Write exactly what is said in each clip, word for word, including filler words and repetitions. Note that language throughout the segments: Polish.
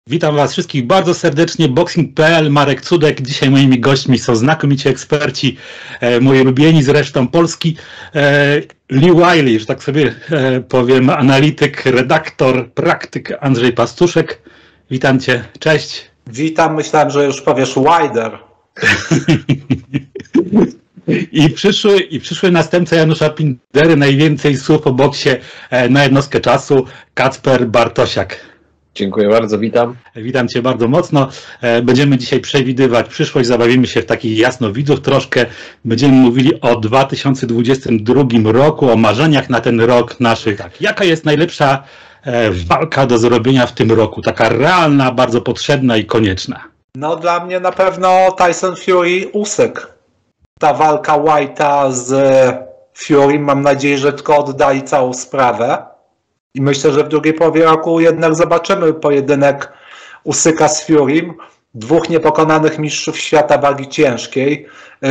Witam Was wszystkich bardzo serdecznie, boxing kropka p l, Marek Cudek. Dzisiaj moimi gośćmi są znakomici eksperci, e, moi ulubieni zresztą Polski. E, Lee Wiley, że tak sobie e, powiem, analityk, redaktor, praktyk Andrzej Pastuszek. Witam Cię, cześć. Witam, myślałem, że już powiesz Wilder. I przyszły, I przyszły następca Janusza Pindery, najwięcej słów o boksie e, na jednostkę czasu, Kacper Bartosiak. Dziękuję bardzo, witam. Witam Cię bardzo mocno. Będziemy dzisiaj przewidywać przyszłość, zabawimy się w takich jasnowidzów troszkę. Będziemy mówili o dwa tysiące dwudziestym drugim roku, o marzeniach na ten rok naszych. Tak, jaka jest najlepsza walka do zrobienia w tym roku? Taka realna, bardzo potrzebna i konieczna. No dla mnie na pewno Tyson Fury Usyk. Ta walka White'a z Fury, mam nadzieję, że tylko oddali całą sprawę. I myślę, że w drugiej połowie roku jednak zobaczymy pojedynek Usyka z Furym. Dwóch niepokonanych mistrzów świata wagi ciężkiej.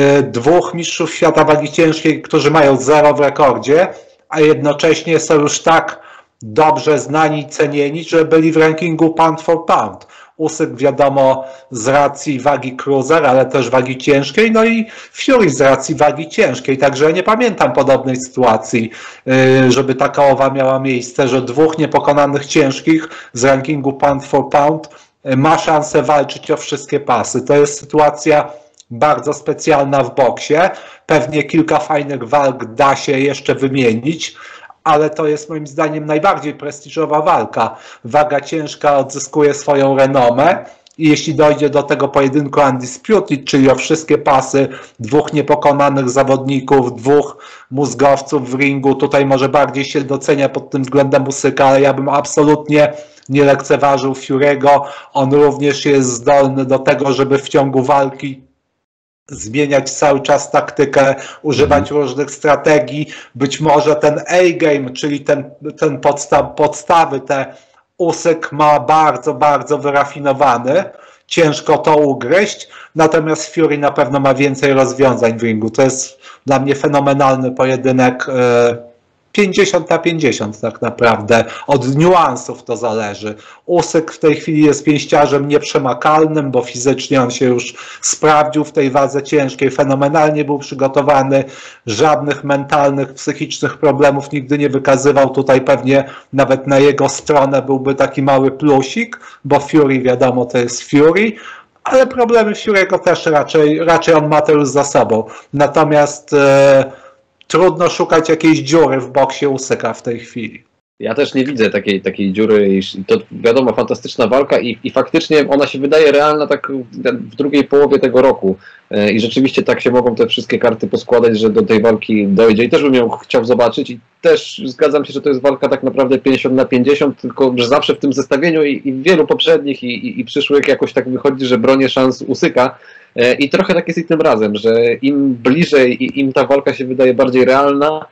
Dwóch mistrzów świata wagi ciężkiej, którzy mają zero w rekordzie, a jednocześnie są już tak dobrze znani i cenieni, że byli w rankingu pound for pound. Usyk wiadomo z racji wagi cruiser, ale też wagi ciężkiej, no i Fury z racji wagi ciężkiej, także nie pamiętam podobnej sytuacji, żeby taka owa miała miejsce, że dwóch niepokonanych ciężkich z rankingu pound for pound ma szansę walczyć o wszystkie pasy. To jest sytuacja bardzo specjalna w boksie, pewnie kilka fajnych walk da się jeszcze wymienić, ale to jest moim zdaniem najbardziej prestiżowa walka. Waga ciężka odzyskuje swoją renomę i jeśli dojdzie do tego pojedynku undisputed, czyli o wszystkie pasy dwóch niepokonanych zawodników, dwóch mózgowców w ringu, tutaj może bardziej się docenia pod tym względem Usyka, ale ja bym absolutnie nie lekceważył Fury'ego. On również jest zdolny do tego, żeby w ciągu walki zmieniać cały czas taktykę, używać mm. różnych strategii. Być może ten A-game, czyli ten, ten podstaw, podstawy, te Usyk ma bardzo, bardzo wyrafinowany. Ciężko to ugryźć, natomiast Fury na pewno ma więcej rozwiązań w ringu. To jest dla mnie fenomenalny pojedynek, pięćdziesiąt na pięćdziesiąt tak naprawdę. Od niuansów to zależy. Usyk w tej chwili jest pięściarzem nieprzemakalnym, bo fizycznie on się już sprawdził w tej wadze ciężkiej. Fenomenalnie był przygotowany. Żadnych mentalnych, psychicznych problemów nigdy nie wykazywał. Tutaj pewnie nawet na jego stronę byłby taki mały plusik, bo Fury wiadomo to jest Fury. Ale problemy Fury'ego też raczej, raczej on ma to już za sobą. Natomiast e, trudno szukać jakiejś dziury w boksie Usyka w tej chwili. Ja też nie widzę takiej, takiej dziury. To wiadomo, fantastyczna walka i, i faktycznie ona się wydaje realna tak w drugiej połowie tego roku. I rzeczywiście tak się mogą te wszystkie karty poskładać, że do tej walki dojdzie. I też bym ją chciał zobaczyć. I też zgadzam się, że to jest walka tak naprawdę pięćdziesiąt na pięćdziesiąt, tylko że zawsze w tym zestawieniu i, i w wielu poprzednich i, i, i przyszłych jakoś tak wychodzi, że bronię szans Usyka. I trochę tak jest i tym razem, że im bliżej i im ta walka się wydaje bardziej realna,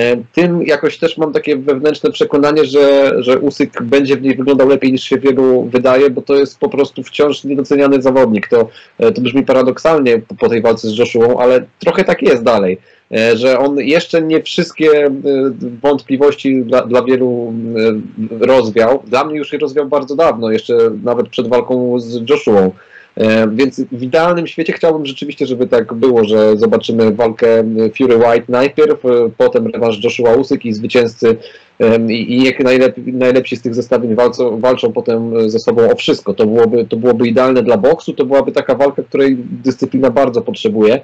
tym jakoś też mam takie wewnętrzne przekonanie, że, że Usyk będzie w niej wyglądał lepiej niż się wielu wydaje, bo to jest po prostu wciąż niedoceniany zawodnik. To, to brzmi paradoksalnie po, po tej walce z Joshuą, ale trochę tak jest dalej, że on jeszcze nie wszystkie wątpliwości dla, dla wielu rozwiał. Dla mnie już je rozwiał bardzo dawno, jeszcze nawet przed walką z Joshuą. Więc w idealnym świecie chciałbym rzeczywiście, żeby tak było, że zobaczymy walkę Fury-White najpierw, potem rewanż Joshua Usyk i zwycięzcy i, i niech najlep, najlepsi z tych zestawień walczą, walczą potem ze sobą o wszystko. To byłoby, to byłoby idealne dla boksu, to byłaby taka walka, której dyscyplina bardzo potrzebuje.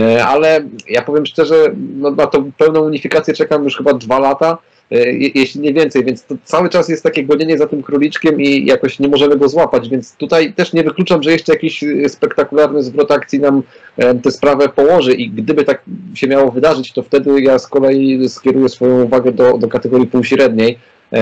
Ale ja powiem szczerze, no, na tą pełną unifikację czekam już chyba dwa lata, jeśli nie więcej, więc to cały czas jest takie gonienie za tym króliczkiem i jakoś nie możemy go złapać, więc tutaj też nie wykluczam, że jeszcze jakiś spektakularny zwrot akcji nam tę sprawę położy i gdyby tak się miało wydarzyć, to wtedy ja z kolei skieruję swoją uwagę do, do kategorii półśredniej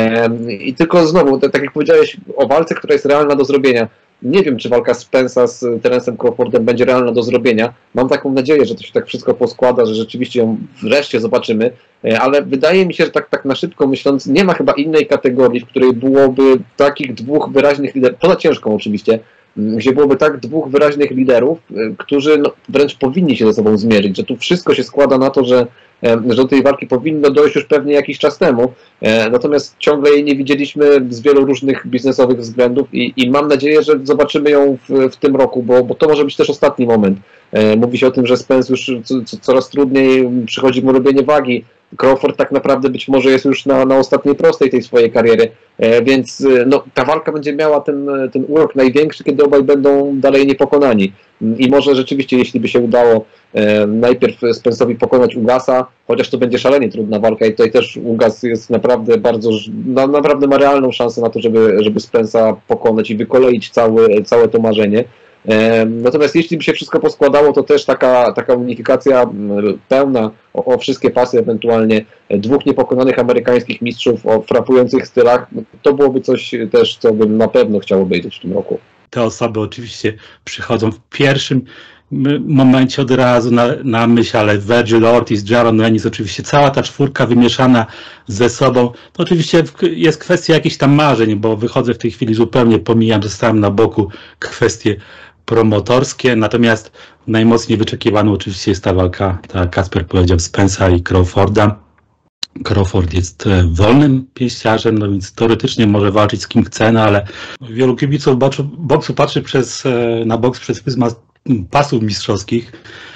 i tylko znowu, tak jak powiedziałeś o walce, która jest realna do zrobienia. Nie wiem, czy walka Spence'a z Terence'em Crawfordem będzie realna do zrobienia. Mam taką nadzieję, że to się tak wszystko poskłada, że rzeczywiście ją wreszcie zobaczymy, ale wydaje mi się, że tak, tak na szybko myśląc, nie ma chyba innej kategorii, w której byłoby takich dwóch wyraźnych liderów, poza ciężką oczywiście, gdzie byłoby tak dwóch wyraźnych liderów, którzy no, wręcz powinni się ze sobą zmierzyć, że tu wszystko się składa na to, że, że do tej walki powinno dojść już pewnie jakiś czas temu, natomiast ciągle jej nie widzieliśmy z wielu różnych biznesowych względów i, i mam nadzieję, że zobaczymy ją w, w tym roku, bo, bo to może być też ostatni moment. Mówi się o tym, że Spence już co, co, coraz trudniej przychodzi mu robienie wagi. Crawford tak naprawdę być może jest już na, na ostatniej prostej tej swojej kariery, więc no, ta walka będzie miała ten, ten urok największy, kiedy obaj będą dalej niepokonani. I może rzeczywiście, jeśli by się udało e, najpierw Spence'owi pokonać Ugasa, chociaż to będzie szalenie trudna walka i tutaj też Ugas jest naprawdę bardzo, na, naprawdę ma realną szansę na to, żeby, żeby Spence'a pokonać i wykoleić cały, całe to marzenie. Natomiast jeśli by się wszystko poskładało, to też taka, taka unifikacja pełna o, o wszystkie pasy, ewentualnie dwóch niepokonanych amerykańskich mistrzów o frapujących stylach, to byłoby coś też, co bym na pewno chciał obejrzeć w tym roku. Te osoby oczywiście przychodzą w pierwszym momencie od razu na, na myśl, ale Vergil Ortiz, Jaron Ennis, oczywiście cała ta czwórka wymieszana ze sobą, to oczywiście jest kwestia jakichś tam marzeń, bo wychodzę w tej chwili zupełnie, pomijam, zostałem na boku kwestie promotorskie, natomiast najmocniej wyczekiwaną oczywiście jest ta walka, tak jak Kasper powiedział, Spence'a i Crawforda. Crawford jest wolnym pięściarzem, no więc teoretycznie może walczyć z kim chce, no ale wielu kibiców boksu, boksu patrzy przez, na boks przez pryzmat pasów mistrzowskich.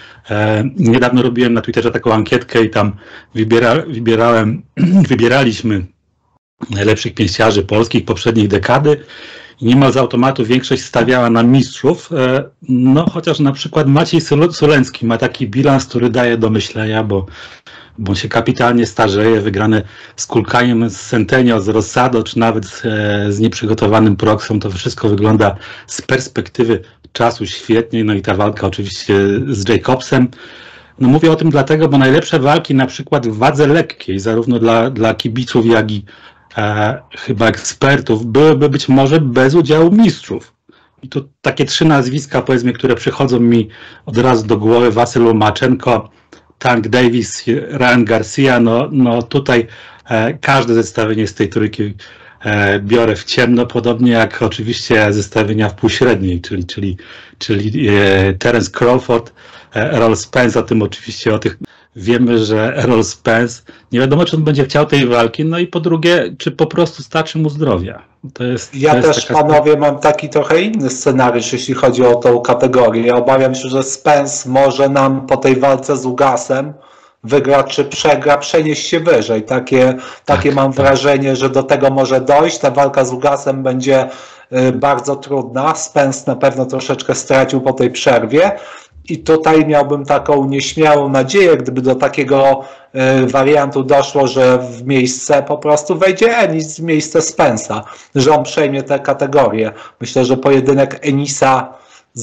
E, niedawno robiłem na Twitterze taką ankietkę i tam wybiera, wybierałem, wybieraliśmy najlepszych pięściarzy polskich poprzednich dekady i niemal z automatu większość stawiała na mistrzów, e, no chociaż na przykład Maciej Sulencki ma taki bilans, który daje do myślenia, bo bo on się kapitalnie starzeje, wygrane z Kulkaniem, z Centenio, z Rosado, czy nawet z, z nieprzygotowanym Proxą, to wszystko wygląda z perspektywy czasu świetnie, no i ta walka oczywiście z Jacobsem. No mówię o tym dlatego, bo najlepsze walki na przykład w wadze lekkiej, zarówno dla, dla kibiców, jak i e, chyba ekspertów, byłyby być może bez udziału mistrzów. I tu takie trzy nazwiska, powiedzmy, które przychodzą mi od razu do głowy: Wasyl Łomaczenko, Tank Davis, Ryan Garcia, no, no tutaj e, każde zestawienie z tej trójki e, biorę w ciemno, podobnie jak oczywiście zestawienia w półśredniej, czyli, czyli, czyli e, Terence Crawford, e, Errol Spence, o tym oczywiście, o tych wiemy, że Errol Spence, nie wiadomo, czy on będzie chciał tej walki, no i po drugie, czy po prostu starczy mu zdrowia. To jest, ja to jest też, taka... panowie, mam taki trochę inny scenariusz, jeśli chodzi o tą kategorię. Ja obawiam się, że Spence może nam po tej walce z Ugasem wygra czy przegra, przenieść się wyżej. Takie, takie tak, mam tak. wrażenie, że do tego może dojść. Ta walka z Ugasem będzie y, bardzo trudna. Spence na pewno troszeczkę stracił po tej przerwie. I tutaj miałbym taką nieśmiałą nadzieję, gdyby do takiego y, wariantu doszło, że w miejsce po prostu wejdzie Ennis w miejsce Spence'a, że on przejmie tę kategorię. Myślę, że pojedynek Ennisa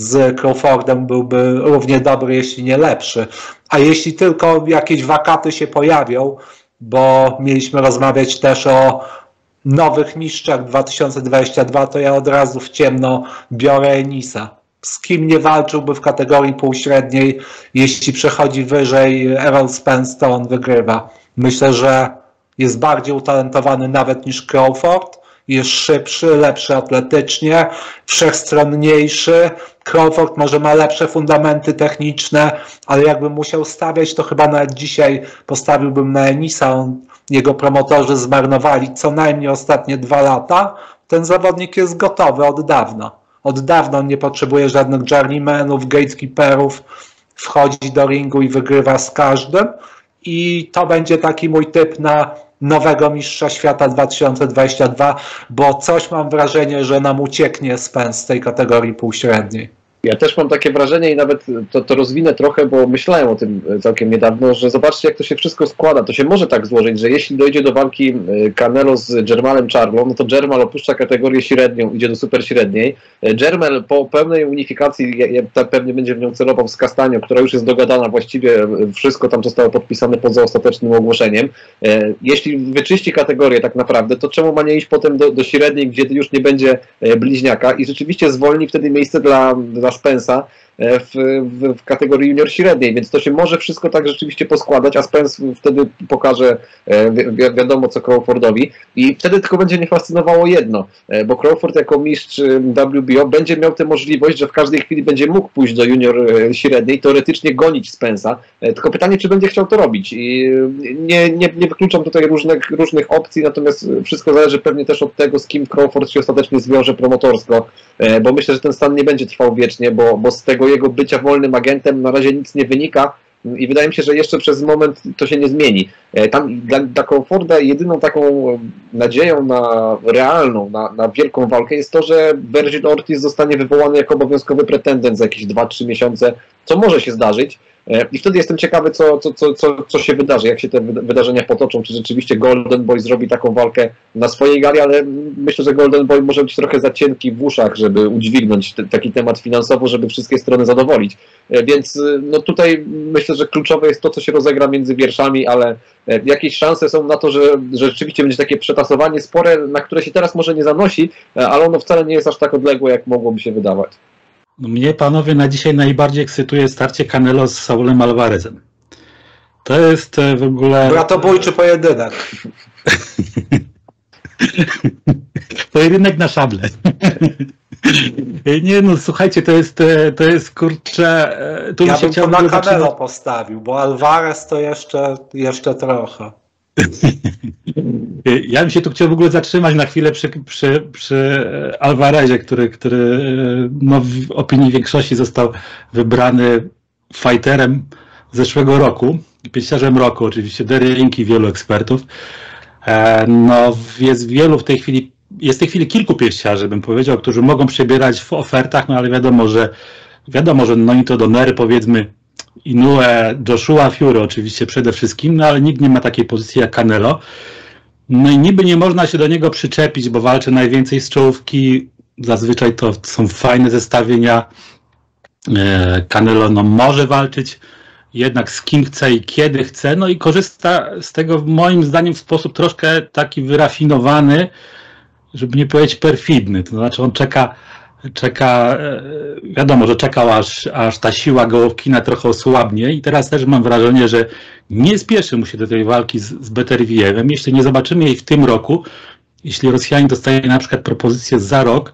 z Crawfordem byłby równie dobry, jeśli nie lepszy. A jeśli tylko jakieś wakaty się pojawią, bo mieliśmy rozmawiać też o nowych mistrzach dwa tysiące dwudziestym drugim, to ja od razu w ciemno biorę Ennisa. Z kim nie walczyłby w kategorii półśredniej, jeśli przechodzi wyżej Errol Spence, to on wygrywa. Myślę, że jest bardziej utalentowany nawet niż Crawford, jest szybszy, lepszy atletycznie, wszechstronniejszy. Crawford może ma lepsze fundamenty techniczne, ale jakbym musiał stawiać, to chyba nawet dzisiaj postawiłbym na Ennisa. On, jego promotorzy zmarnowali co najmniej ostatnie dwa lata. Ten zawodnik jest gotowy od dawna. Od dawna on nie potrzebuje żadnych journeymanów, gatekeeperów, wchodzi do ringu i wygrywa z każdym. I to będzie taki mój typ na nowego mistrza świata dwa tysiące dwudziestego drugiego, bo coś mam wrażenie, że nam ucieknie Spence z tej kategorii półśredniej. Ja też mam takie wrażenie i nawet to, to rozwinę trochę, bo myślałem o tym całkiem niedawno, że zobaczcie, jak to się wszystko składa. To się może tak złożyć, że jeśli dojdzie do walki Canelo z Jermalem Charlo, no to Jermal opuszcza kategorię średnią, idzie do super średniej. Jermal po pełnej unifikacji, ja, ja, pewnie będzie w nią celował z Castaño, która już jest dogadana właściwie, wszystko tam zostało podpisane poza ostatecznym ogłoszeniem. Jeśli wyczyści kategorię tak naprawdę, to czemu ma nie iść potem do, do średniej, gdzie już nie będzie bliźniaka i rzeczywiście zwolni wtedy miejsce dla, dla Spence'a, w, w, w kategorii junior średniej, więc to się może wszystko tak rzeczywiście poskładać, a Spence wtedy pokaże wi wiadomo co Crawfordowi i wtedy tylko będzie mnie fascynowało jedno, bo Crawford jako mistrz W B O będzie miał tę możliwość, że w każdej chwili będzie mógł pójść do junior średniej, teoretycznie gonić Spence'a, tylko pytanie, czy będzie chciał to robić i nie, nie, nie wykluczam tutaj różnych, różnych opcji, natomiast wszystko zależy pewnie też od tego, z kim Crawford się ostatecznie zwiąże promotorsko, bo myślę, że ten stan nie będzie trwał wiecznie, bo, bo z tego jego bycia wolnym agentem na razie nic nie wynika i wydaje mi się, że jeszcze przez moment to się nie zmieni. Tam dla, dla Crawforda jedyną taką nadzieją na realną, na, na wielką walkę jest to, że Vergil Ortiz zostanie wywołany jako obowiązkowy pretendent za jakieś dwa trzy miesiące, co może się zdarzyć. I wtedy jestem ciekawy, co, co, co, co, co się wydarzy, jak się te wydarzenia potoczą, czy rzeczywiście Golden Boy zrobi taką walkę na swojej gali, ale myślę, że Golden Boy może być trochę za cienki w uszach, żeby udźwignąć te, taki temat finansowo, żeby wszystkie strony zadowolić. Więc no tutaj myślę, że kluczowe jest to, co się rozegra między wierszami, ale jakieś szanse są na to, że, że rzeczywiście będzie takie przetasowanie spore, na które się teraz może nie zanosi, ale ono wcale nie jest aż tak odległe, jak mogłoby się wydawać. No mnie, panowie, na dzisiaj najbardziej ekscytuje starcie Canelo z Saulem Alvarezem. To jest w ogóle... Bratobójczy pojedynek. Pojedynek na szable. Nie no, słuchajcie, to jest, to jest kurczę... Tu ja się bym to na Canelo zaczynać... postawił, bo Alvarez to jeszcze, jeszcze trochę. Ja bym się tu chciał w ogóle zatrzymać na chwilę przy, przy, przy Alvarezie, który, który no, w opinii większości został wybrany fighterem zeszłego roku, pięściarzem roku oczywiście, Derry Link i wielu ekspertów. No, jest wielu w tej chwili, jest w tej chwili kilku pięściarzy, bym powiedział, którzy mogą przebierać w ofertach, no ale wiadomo, że wiadomo, że no i to Donery, powiedzmy, Inoue, Joshua Fury oczywiście przede wszystkim, no ale nikt nie ma takiej pozycji jak Canelo. No i niby nie można się do niego przyczepić, bo walczy najwięcej z czołówki, zazwyczaj to są fajne zestawienia. Canelo no, może walczyć jednak z kim chce i kiedy chce, no i korzysta z tego moim zdaniem w sposób troszkę taki wyrafinowany, żeby nie powiedzieć perfidny, to znaczy on czeka czeka, wiadomo, że czekał aż, aż ta siła gołowkina trochę osłabnie i teraz też mam wrażenie, że nie spieszy mu się do tej walki z, z Beterbiewiewem. Jeśli nie zobaczymy jej w tym roku, jeśli Rosjanin dostaje na przykład propozycję za rok,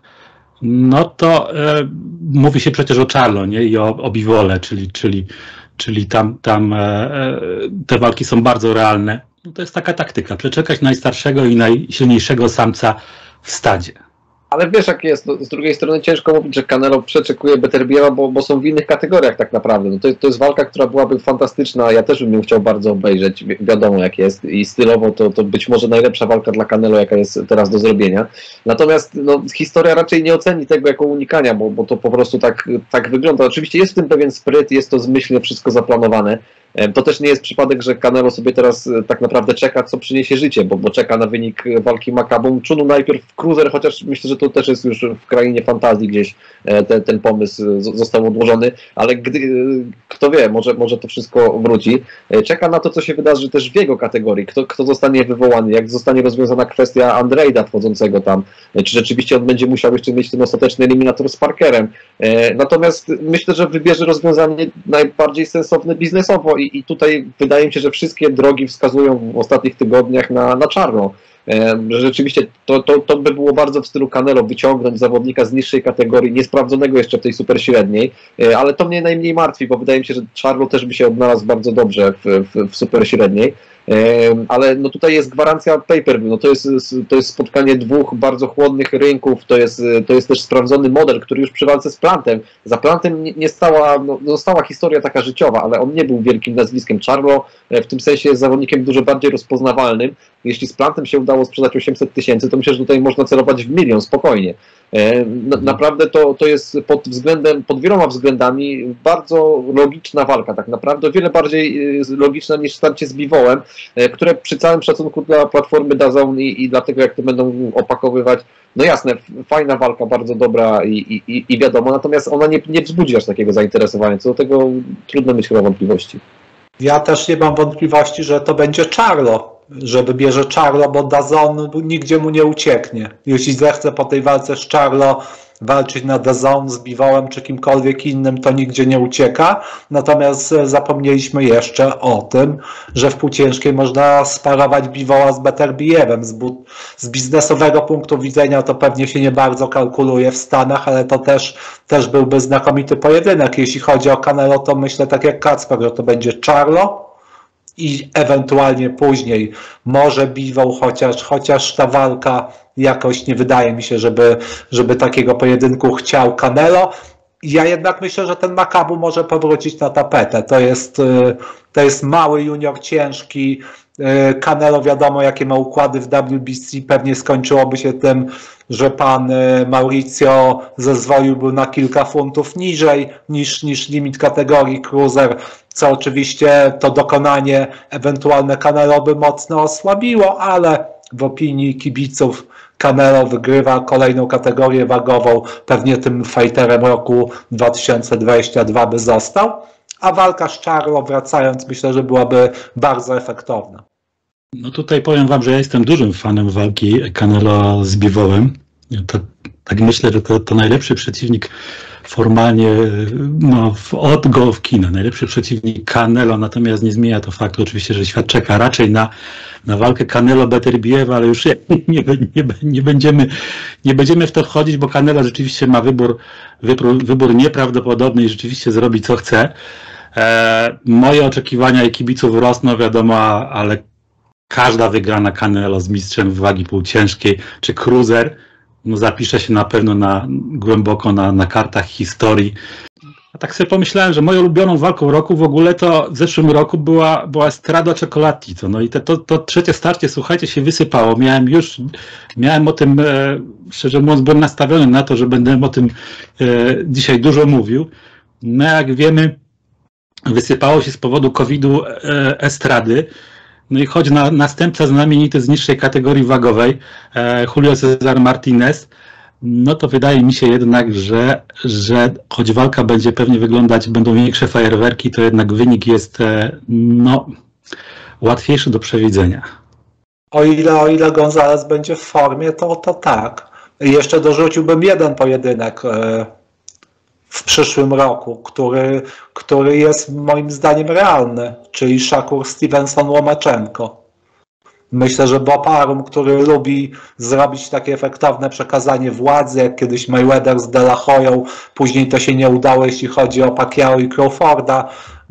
no to e, mówi się przecież o Charlo, nie? I o, o Bivole, czyli, czyli, czyli tam, tam e, te walki są bardzo realne. No to jest taka taktyka, przeczekać najstarszego i najsilniejszego samca w stadzie. Ale wiesz jak jest, no, z drugiej strony ciężko mówić, że Canelo przeczekuje Beterbiewa, bo, bo są w innych kategoriach tak naprawdę. No to, to jest walka, która byłaby fantastyczna, ja też bym ją chciał bardzo obejrzeć, Wi wiadomo jak jest i stylowo to, to być może najlepsza walka dla Canelo, jaka jest teraz do zrobienia. Natomiast no, historia raczej nie oceni tego jako unikania, bo, bo to po prostu tak, tak wygląda. Oczywiście jest w tym pewien spryt, jest to zmyślnie wszystko zaplanowane. To też nie jest przypadek, że Canelo sobie teraz tak naprawdę czeka, co przyniesie życie, bo, bo czeka na wynik walki Makabum Chunu najpierw w cruiser, chociaż myślę, że to też jest już w krainie fantazji gdzieś te, ten pomysł został odłożony, ale gdy, kto wie, może, może to wszystko wróci. Czeka na to, co się wydarzy też w jego kategorii, kto, kto zostanie wywołany, jak zostanie rozwiązana kwestia Andrejda wchodzącego tam, czy rzeczywiście on będzie musiał jeszcze mieć ten ostateczny eliminator z Parkerem. Natomiast myślę, że wybierze rozwiązanie najbardziej sensowne biznesowo i, i tutaj wydaje mi się, że wszystkie drogi wskazują w ostatnich tygodniach na, na czarno. Że rzeczywiście to, to, to by było bardzo w stylu Canelo wyciągnąć zawodnika z niższej kategorii, niesprawdzonego jeszcze w tej super średniej, ale to mnie najmniej martwi, bo wydaje mi się, że Charlo też by się odnalazł bardzo dobrze w, w, w super średniej. Ale no tutaj jest gwarancja pay-per-view, no to jest, to jest spotkanie dwóch bardzo chłodnych rynków, to jest, to jest też sprawdzony model, który już przy walce z Plantem, za Plantem nie, nie stała, no, no stała historia taka życiowa, ale on nie był wielkim nazwiskiem. Charlo w tym sensie jest zawodnikiem dużo bardziej rozpoznawalnym. Jeśli z Plantem się udało sprzedać osiemset tysięcy, to myślę, że tutaj można celować w milion spokojnie. Na, naprawdę to, to jest pod względem, pod wieloma względami bardzo logiczna walka, tak naprawdę o wiele bardziej logiczna niż starcie z Bivolem, które przy całym szacunku dla platformy D A Z N i, i dlatego jak to będą opakowywać, no jasne, fajna walka, bardzo dobra i, i, i wiadomo, natomiast ona nie, nie wzbudzi aż takiego zainteresowania, co do tego trudno mieć chyba wątpliwości. Ja też nie mam wątpliwości, że to będzie Charlo. że wybierze Charlo, bo D A Z N nigdzie mu nie ucieknie. Jeśli zechce po tej walce z Charlo walczyć na D A Z N z Bivolem czy kimkolwiek innym, to nigdzie nie ucieka. Natomiast zapomnieliśmy jeszcze o tym, że w półciężkiej można sparować Bivola z Beterbijewem. Z, z biznesowego punktu widzenia to pewnie się nie bardzo kalkuluje w Stanach, ale to też, też byłby znakomity pojedynek. Jeśli chodzi o Canelo, to myślę tak jak Kacper, że to będzie Charlo i ewentualnie później może Bivol, chociaż, chociaż ta walka jakoś nie wydaje mi się, żeby, żeby takiego pojedynku chciał Canelo. Ja jednak myślę, że ten Makabu może powrócić na tapetę. To jest, to jest mały junior ciężki. Canelo wiadomo jakie ma układy w W B C. Pewnie skończyłoby się tym, że pan Mauricio zezwoliłby na kilka funtów niżej niż, niż limit kategorii cruiser, co oczywiście to dokonanie ewentualne Canelo by mocno osłabiło, ale w opinii kibiców Canelo wygrywa kolejną kategorię wagową, pewnie tym fighterem roku dwa tysiące dwudziestego drugiego by został, a walka z Charlo, wracając, myślę, że byłaby bardzo efektowna. No tutaj powiem wam, że ja jestem dużym fanem walki Canelo z Bivolem. To, tak myślę, że to, to najlepszy przeciwnik formalnie no, od Golovkina, najlepszy przeciwnik Canelo, natomiast nie zmienia to faktu oczywiście, że świat czeka raczej na, na walkę Canelo-Beterbiewa, ale już nie, nie, nie, nie, będziemy, nie będziemy w to wchodzić, bo Canelo rzeczywiście ma wybór, wybór, wybór nieprawdopodobny i rzeczywiście zrobi co chce. E, moje oczekiwania i kibiców rosną, wiadomo, ale każda wygrana Canelo z mistrzem w wagi półciężkiej czy cruiser no zapisze się na pewno na, głęboko na, na kartach historii. A tak sobie pomyślałem, że moją ulubioną walką roku w ogóle to w zeszłym roku była, była Strada Chocolatito. No i te, to, to trzecie starcie, słuchajcie, się wysypało. Miałem już, miałem o tym, e, szczerze mówiąc, byłem nastawiony na to, że będę o tym e, dzisiaj dużo mówił. No jak wiemy, wysypało się z powodu kowida e, Estrady. No i choć na, następca znamienity z niższej kategorii wagowej, e, Julio Cesar Martinez, no to wydaje mi się jednak, że, że choć walka będzie pewnie wyglądać, będą większe fajerwerki, to jednak wynik jest e, no, łatwiejszy do przewidzenia. O ile, o ile Gonzalez będzie w formie, to, to tak. Jeszcze dorzuciłbym jeden pojedynek e, w przyszłym roku, który, który jest moim zdaniem realny, czyli Shakur Stevenson-Łomaczenko. Myślę, że Bob Arum, który lubi zrobić takie efektowne przekazanie władzy, jak kiedyś Mayweather z De La Hoyą, później to się nie udało, jeśli chodzi o Pacquiao i Crawforda,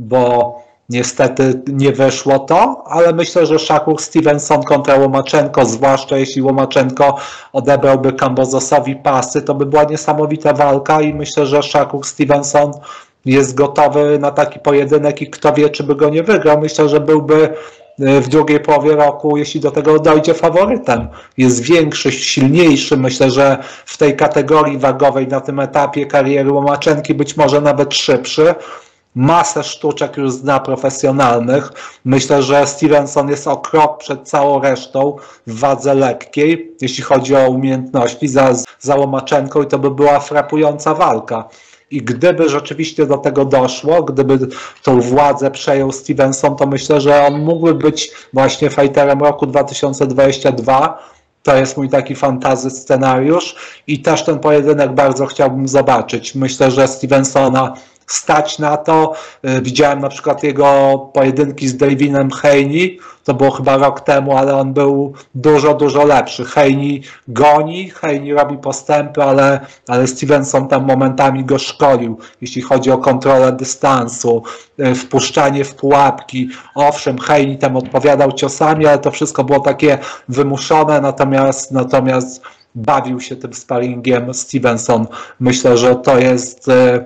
bo niestety nie wyszło to, ale myślę, że Shakur Stevenson kontra Łomaczenko, zwłaszcza jeśli Łomaczenko odebrałby Kambozosowi pasy, to by była niesamowita walka i myślę, że Shakur Stevenson jest gotowy na taki pojedynek i kto wie, czy by go nie wygrał. Myślę, że byłby w drugiej połowie roku, jeśli do tego dojdzie, faworytem. Jest większy, silniejszy. Myślę, że w tej kategorii wagowej na tym etapie kariery Łomaczenki być może nawet szybszy. Masę sztuczek już zna profesjonalnych. Myślę, że Stevenson jest o krok przed całą resztą w wadze lekkiej, jeśli chodzi o umiejętności za, za Łomaczenką i to by była frapująca walka. I gdyby rzeczywiście do tego doszło, gdyby tą władzę przejął Stevenson, to myślę, że on mógłby być właśnie fighterem roku dwa tysiące dwudziestego drugiego. To jest mój taki fantasy scenariusz i też ten pojedynek bardzo chciałbym zobaczyć. Myślę, że Stevensona stać na to. Widziałem na przykład jego pojedynki z Davinem Haney, to było chyba rok temu, ale on był dużo, dużo lepszy. Haney goni, Haney robi postępy, ale, ale Stevenson tam momentami go szkolił, jeśli chodzi o kontrolę dystansu, wpuszczanie w pułapki. Owszem, Haney tam odpowiadał ciosami, ale to wszystko było takie wymuszone, natomiast, natomiast bawił się tym sparingiem Stevenson. Myślę, że to jest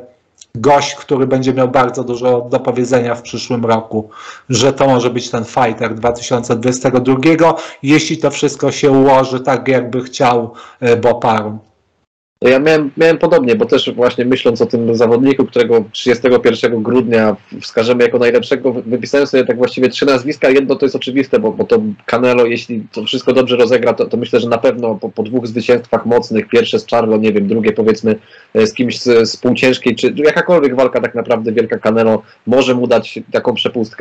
gość, który będzie miał bardzo dużo do powiedzenia w przyszłym roku, że to może być ten fighter dwa tysiące dwudziestego drugiego, jeśli to wszystko się ułoży tak, jakby chciał Bob Arum. No ja miałem, miałem podobnie, bo też właśnie myśląc o tym zawodniku, którego trzydziestego pierwszego grudnia wskażemy jako najlepszego, wypisałem sobie tak właściwie trzy nazwiska. Jedno to jest oczywiste, bo, bo to Canelo, jeśli to wszystko dobrze rozegra, to, to myślę, że na pewno po, po dwóch zwycięstwach mocnych, pierwsze z Charlo, nie wiem, drugie powiedzmy z kimś z, z półciężkiej, czy jakakolwiek walka tak naprawdę wielka Canelo może mu dać taką przepustkę.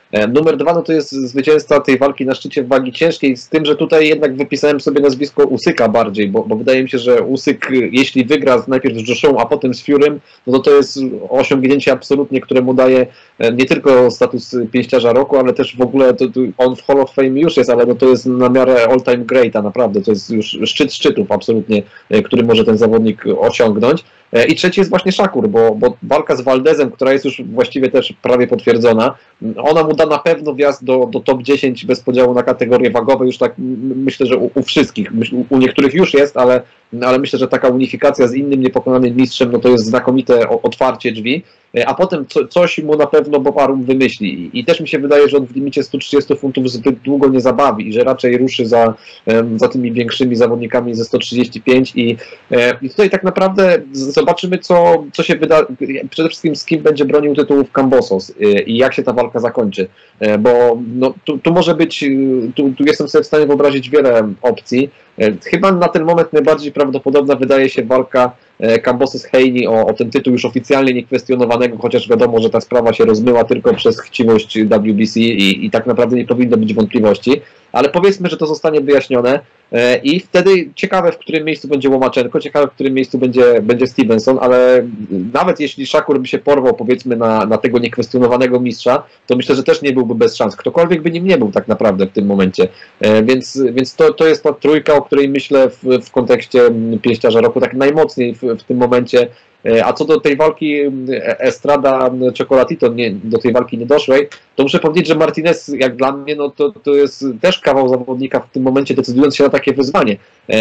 Numer dwa no to jest zwycięzca tej walki na szczycie wagi ciężkiej, z tym, że tutaj jednak wypisałem sobie nazwisko Usyka bardziej, bo, bo wydaje mi się, że Usyk, jeśli wygra najpierw z Joshua, a potem z Furym, no to to jest osiągnięcie absolutnie, które mu daje nie tylko status pięściarza roku, ale też w ogóle to, to on w Hall of Fame już jest, ale no to jest na miarę all-time greata, naprawdę, to jest już szczyt szczytów absolutnie, który może ten zawodnik osiągnąć. I trzeci jest właśnie Shakur, bo, bo walka z Valdezem, która jest już właściwie też prawie potwierdzona, ona mu da na pewno wjazd do, do top dziesięć bez podziału na kategorie wagowe, już tak myślę, że u, u wszystkich, u niektórych już jest, ale, ale myślę, że taka unifikacja z innym niepokonanym mistrzem, no to jest znakomite otwarcie drzwi, a potem co, coś mu na pewno Bob Arum wymyśli i też mi się wydaje, że on w limicie stu trzydziestu funtów zbyt długo nie zabawi i że raczej ruszy za, za tymi większymi zawodnikami ze sto trzydzieści pięć i, i tutaj tak naprawdę zobaczymy, co, co się wyda, przede wszystkim z kim będzie bronił tytułów Kambosos i jak się ta walka zakończy, bo no, tu, tu może być, tu, tu jestem sobie w stanie wyobrazić wiele opcji. Chyba na ten moment najbardziej prawdopodobna wydaje się walka Kambosos-Haney o, o ten tytuł już oficjalnie niekwestionowanego, chociaż wiadomo, że ta sprawa się rozmyła tylko przez chciwość W B C i, i tak naprawdę nie powinno być wątpliwości, ale powiedzmy, że to zostanie wyjaśnione i wtedy ciekawe, w którym miejscu będzie Łomaczenko, ciekawe, w którym miejscu będzie, będzie Stevenson, ale nawet jeśli Shakur by się porwał, powiedzmy, na, na tego niekwestionowanego mistrza, to myślę, że też nie byłby bez szans. Ktokolwiek by nim nie był tak naprawdę w tym momencie. Więc, więc to, to jest ta trójka, o której myślę w, w kontekście pięściarza roku tak najmocniej w, w tym momencie. A co do tej walki Estrada Chocolatito, nie, do tej walki niedoszłej, to muszę powiedzieć, że Martinez, jak dla mnie, no to, to jest też kawał zawodnika w tym momencie, decydując się na takie wyzwanie.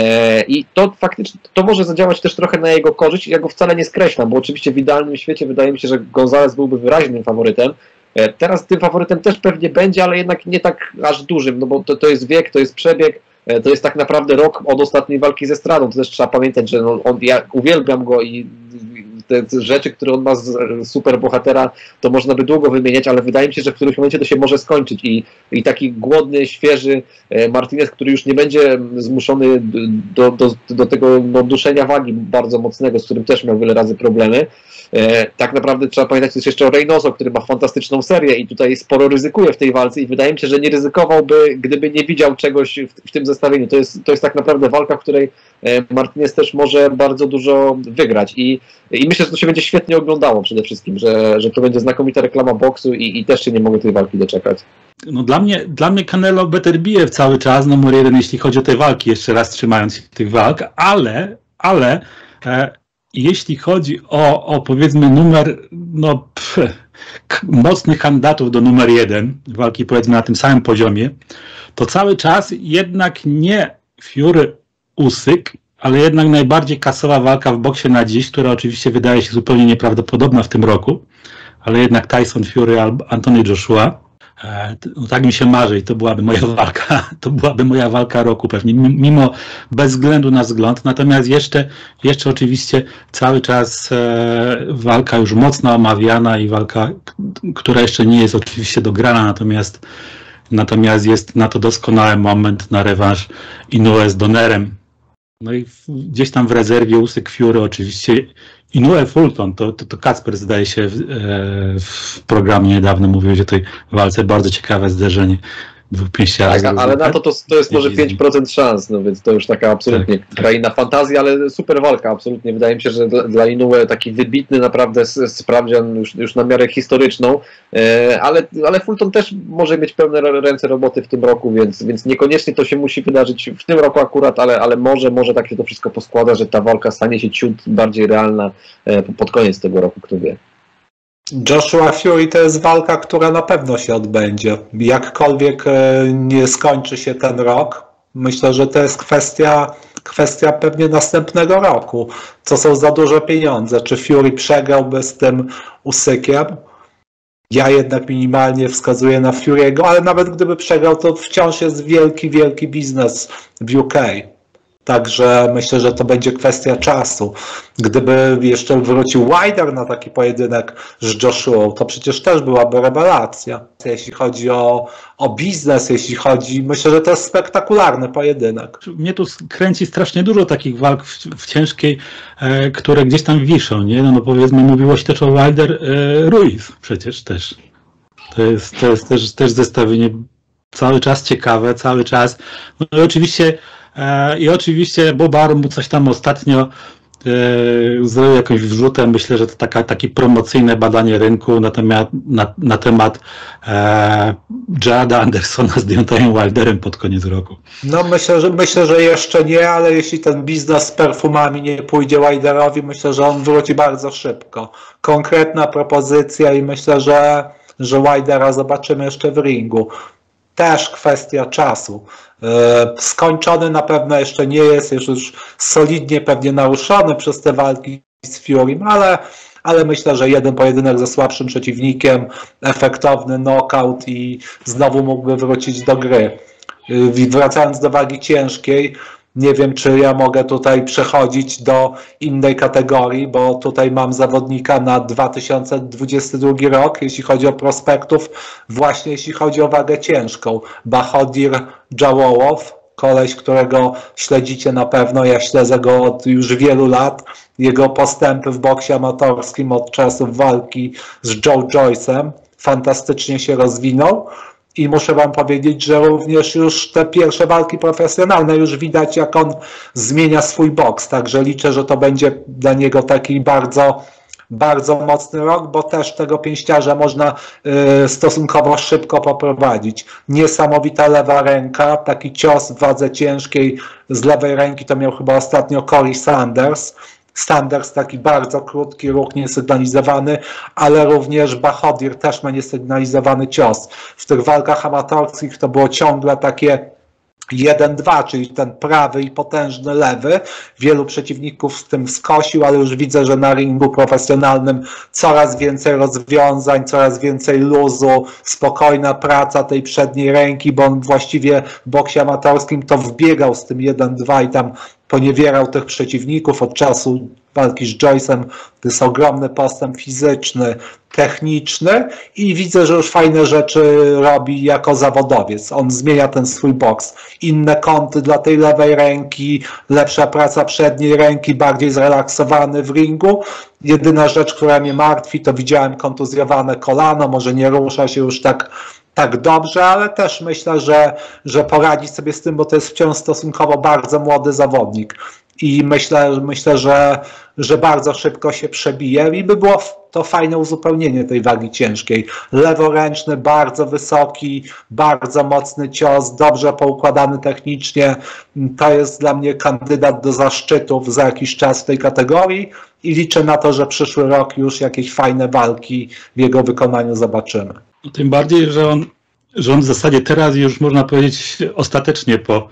I to faktycznie, to może zadziałać też trochę na jego korzyść. Ja go wcale nie skreślam, bo oczywiście w idealnym świecie wydaje mi się, że Gonzalez byłby wyraźnym faworytem. Teraz tym faworytem też pewnie będzie, ale jednak nie tak aż dużym, no bo to, to jest wiek, to jest przebieg, to jest tak naprawdę rok od ostatniej walki ze Estradą. To też trzeba pamiętać, że no on, ja uwielbiam go i te rzeczy, które on ma z super bohatera, to można by długo wymieniać, ale wydaje mi się, że w którymś momencie to się może skończyć i, i taki głodny, świeży Martinez, który już nie będzie zmuszony do, do, do tego no, duszenia wagi bardzo mocnego, z którym też miał wiele razy problemy. Tak naprawdę trzeba pamiętać też jeszcze o Reynoso, który ma fantastyczną serię i tutaj sporo ryzykuje w tej walce i wydaje mi się, że nie ryzykowałby, gdyby nie widział czegoś w, w tym zestawieniu. To jest, to jest tak naprawdę walka, w której Martinez też może bardzo dużo wygrać i, i myślę, że to się będzie świetnie oglądało przede wszystkim, że, że to będzie znakomita reklama boksu i, i też się nie mogę tej walki doczekać. No dla mnie, dla mnie Canelo Beterbiev cały czas numer jeden, jeśli chodzi o te walki, jeszcze raz trzymając się tych walk, ale, ale e, jeśli chodzi o, o powiedzmy numer, no pff, mocnych kandydatów do numer jeden, walki powiedzmy na tym samym poziomie, to cały czas jednak nie Fury Usyk, ale jednak najbardziej kasowa walka w boksie na dziś, która oczywiście wydaje się zupełnie nieprawdopodobna w tym roku, ale jednak Tyson Fury albo Anthony Joshua. No tak mi się marzy i to byłaby moja walka, to byłaby moja walka roku pewnie, mimo bez względu na wzgląd, natomiast jeszcze, jeszcze oczywiście cały czas e, walka już mocno omawiana i walka, która jeszcze nie jest oczywiście dograna, natomiast, natomiast jest na to doskonały moment na rewanż Inoue z Donerem. No i w, gdzieś tam w rezerwie Usyk Fury oczywiście Inoue Fulton, to, to, to Kacper zdaje się w, e, w programie niedawno mówił, że tej walce bardzo ciekawe zderzenie dwóch pięściarzy. Tak, ale na to to, to jest może pięć procent szans, no więc to już taka absolutnie tak, kraina fantazji, ale super walka, absolutnie. Wydaje mi się, że dla, dla Inoue taki wybitny naprawdę sprawdzian już, już na miarę historyczną, e, ale, ale Fulton też może mieć pełne ręce roboty w tym roku, więc, więc niekoniecznie to się musi wydarzyć w tym roku akurat, ale, ale może, może tak się to wszystko poskłada, że ta walka stanie się ciut bardziej realna e, pod koniec tego roku, kto wie. Joshua Fury to jest walka, która na pewno się odbędzie. Jakkolwiek nie skończy się ten rok, myślę, że to jest kwestia, kwestia pewnie następnego roku. Co są za duże pieniądze? Czy Fury przegrałby z tym Usykiem? Ja jednak minimalnie wskazuję na Fury'ego, ale nawet gdyby przegrał, to wciąż jest wielki, wielki biznes w U K. Także myślę, że to będzie kwestia czasu. Gdyby jeszcze wrócił Wilder na taki pojedynek z Joshua, to przecież też byłaby rewelacja. Jeśli chodzi o, o biznes, jeśli chodzi, myślę, że to jest spektakularny pojedynek. Mnie tu kręci strasznie dużo takich walk w, w ciężkiej, e, które gdzieś tam wiszą, nie? No, no powiedzmy, mówiło się też o Wilder e, Ruiz przecież też. To jest, to jest też, też zestawienie cały czas ciekawe, cały czas. No i oczywiście, e, i oczywiście Bob Arum mu coś tam ostatnio e, zrobił jakąś wrzutę. Myślę, że to taka, takie promocyjne badanie rynku na temat, na, na temat e, Jareda Andersona z Deontayem Wilderem pod koniec roku. No myślę, że myślę, że jeszcze nie, ale jeśli ten biznes z perfumami nie pójdzie Wilderowi, myślę, że on wróci bardzo szybko. Konkretna propozycja i myślę, że, że Wildera zobaczymy jeszcze w ringu. Też kwestia czasu. Skończony na pewno jeszcze nie jest, jest już solidnie pewnie naruszony przez te walki z Furym, ale, ale myślę, że jeden pojedynek ze słabszym przeciwnikiem, efektowny knockout i znowu mógłby wrócić do gry. Wracając do wagi ciężkiej, nie wiem, czy ja mogę tutaj przechodzić do innej kategorii, bo tutaj mam zawodnika na dwa tysiące dwudziesty drugi rok, jeśli chodzi o prospektów, właśnie jeśli chodzi o wagę ciężką. Bahodir Jawołow, koleś, którego śledzicie na pewno, ja śledzę go od już wielu lat. Jego postępy w boksie amatorskim od czasów walki z Joe Joyce'em fantastycznie się rozwinął. I muszę wam powiedzieć, że również już te pierwsze walki profesjonalne już widać, jak on zmienia swój boks. Także liczę, że to będzie dla niego taki bardzo, bardzo mocny rok, bo też tego pięściarza można y, stosunkowo szybko poprowadzić. Niesamowita lewa ręka, taki cios w wadze ciężkiej z lewej ręki to miał chyba ostatnio Corey Sanders. Sanders taki bardzo krótki ruch, niesygnalizowany, ale również Bahodir też ma niesygnalizowany cios. W tych walkach amatorskich to było ciągle takie jeden dwa, czyli ten prawy i potężny lewy. Wielu przeciwników z tym skosił, ale już widzę, że na ringu profesjonalnym coraz więcej rozwiązań, coraz więcej luzu, spokojna praca tej przedniej ręki, bo on właściwie w boksie amatorskim to wbiegał z tym jeden dwa i tam poniewierał tych przeciwników od czasu walki z Joyce'em. To jest ogromny postęp fizyczny, techniczny i widzę, że już fajne rzeczy robi jako zawodowiec. On zmienia ten swój boks. Inne kąty dla tej lewej ręki, lepsza praca przedniej ręki, bardziej zrelaksowany w ringu. Jedyna rzecz, która mnie martwi, to widziałem kontuzjowane kolano, może nie rusza się już tak tak dobrze, ale też myślę, że, że poradzi sobie z tym, bo to jest wciąż stosunkowo bardzo młody zawodnik i myślę, myślę że, że bardzo szybko się przebije i by było to fajne uzupełnienie tej wagi ciężkiej. Leworęczny, bardzo wysoki, bardzo mocny cios, dobrze poukładany technicznie. To jest dla mnie kandydat do zaszczytów za jakiś czas w tej kategorii i liczę na to, że przyszły rok już jakieś fajne walki w jego wykonaniu zobaczymy. Tym bardziej, że on, że on w zasadzie teraz już można powiedzieć ostatecznie po,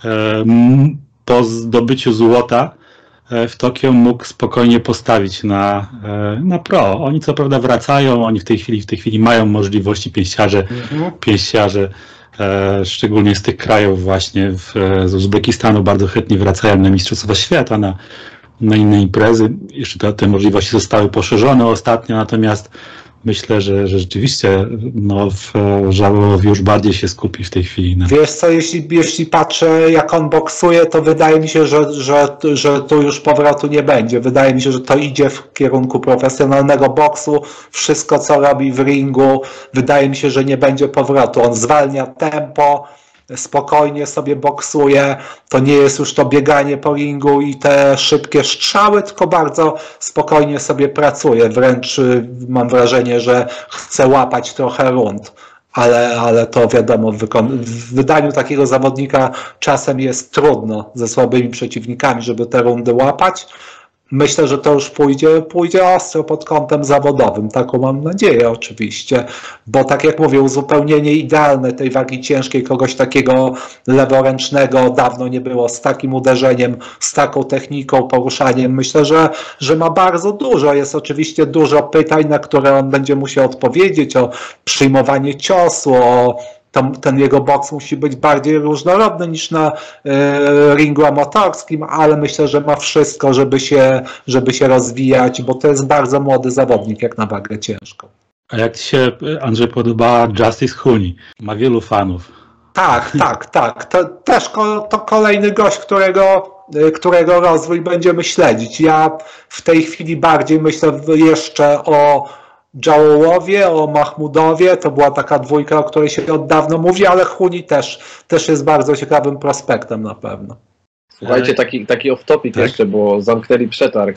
po zdobyciu złota w Tokio mógł spokojnie postawić na, na pro. Oni co prawda wracają, oni w tej chwili w tej chwili mają możliwości pięściarze, mhm. pięściarze szczególnie z tych krajów właśnie w, z Uzbekistanu bardzo chętnie wracają na Mistrzostwa Świata, na, na inne imprezy. Jeszcze te, te możliwości zostały poszerzone ostatnio, natomiast myślę, że, że rzeczywiście no, Żałow już bardziej się skupi w tej chwili. No. Wiesz co, jeśli, jeśli patrzę jak on boksuje, to wydaje mi się, że, że, że tu już powrotu nie będzie. Wydaje mi się, że to idzie w kierunku profesjonalnego boksu. Wszystko co robi w ringu, wydaje mi się, że nie będzie powrotu. On zwalnia tempo, spokojnie sobie boksuje, to nie jest już to bieganie po ringu i te szybkie strzały, tylko bardzo spokojnie sobie pracuje, wręcz mam wrażenie, że chce łapać trochę rund, ale, ale to wiadomo, w, w wydaniu takiego zawodnika czasem jest trudno ze słabymi przeciwnikami, żeby te rundy łapać. Myślę, że to już pójdzie, pójdzie ostro pod kątem zawodowym, taką mam nadzieję oczywiście, bo tak jak mówię, uzupełnienie idealne tej wagi ciężkiej, kogoś takiego leworęcznego dawno nie było, z takim uderzeniem, z taką techniką, poruszaniem, myślę, że, że ma bardzo dużo, jest oczywiście dużo pytań, na które on będzie musiał odpowiedzieć, o przyjmowanie ciosu, o ten jego boks musi być bardziej różnorodny niż na y, ringu amatorskim, ale myślę, że ma wszystko, żeby się, żeby się rozwijać, bo to jest bardzo młody zawodnik jak na wagę ciężką. A jak Ci się, Andrzej, podoba Justice Huni? Ma wielu fanów. Tak, tak, tak. To też to kolejny gość, którego, którego rozwój będziemy śledzić. Ja w tej chwili bardziej myślę jeszcze o Jałołowie, o Mahmudowie, to była taka dwójka, o której się od dawna mówi, ale Huni też, też jest bardzo ciekawym prospektem na pewno. Słuchajcie, taki, taki off-topic tak? jeszcze, bo zamknęli przetarg.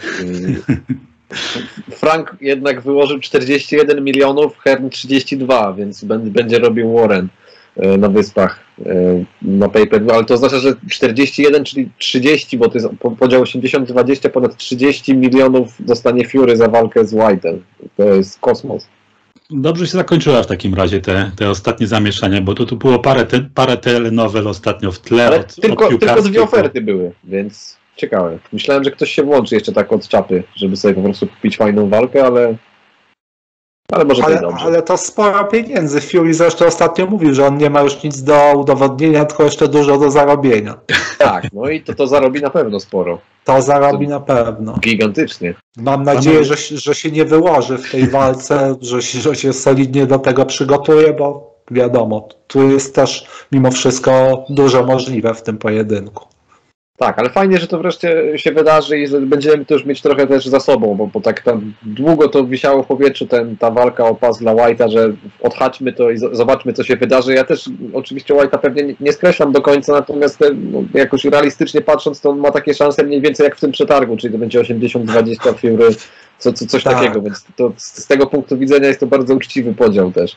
Frank jednak wyłożył czterdzieści jeden milionów, Hearn trzydzieści dwa, więc będzie robił Warren na Wyspach na pay-per-view, ale to oznacza, że czterdzieści jeden, czyli trzydzieści, bo to jest podział osiemdziesiąt dwadzieścia, ponad trzydzieści milionów dostanie Fury za walkę z White'em. To jest kosmos. Dobrze się zakończyła w takim razie te, te ostatnie zamieszania, bo to tu było parę, te, parę telenowel ostatnio w tle. Ale od, tylko, od tylko dwie oferty były, więc ciekawe. Myślałem, że ktoś się włączy jeszcze tak od czapy, żeby sobie po prostu kupić fajną walkę, ale ale może ale, to dobrze. Ale to sporo pieniędzy. Fury zresztą ostatnio mówił, że on nie ma już nic do udowodnienia, tylko jeszcze dużo do zarobienia. Tak, no i to, to zarobi na pewno sporo. To zarobi to na pewno. Gigantycznie. Mam nadzieję, że, że się nie wyłoży w tej walce, że, że się solidnie do tego przygotuje, bo wiadomo, tu jest też mimo wszystko dużo możliwe w tym pojedynku. Tak, ale fajnie, że to wreszcie się wydarzy i że będziemy to już mieć trochę też za sobą, bo, bo tak tam długo to wisiało w powietrzu ten, ta walka o pas dla White'a, że odchodźmy to i z, zobaczmy, co się wydarzy. Ja też oczywiście White'a pewnie nie, nie skreślam do końca, natomiast no, jakoś realistycznie patrząc, to on ma takie szanse mniej więcej jak w tym przetargu, czyli to będzie osiemdziesiąt dwadzieścia Fury, co, co, coś tak. takiego, więc to, z, z tego punktu widzenia jest to bardzo uczciwy podział też.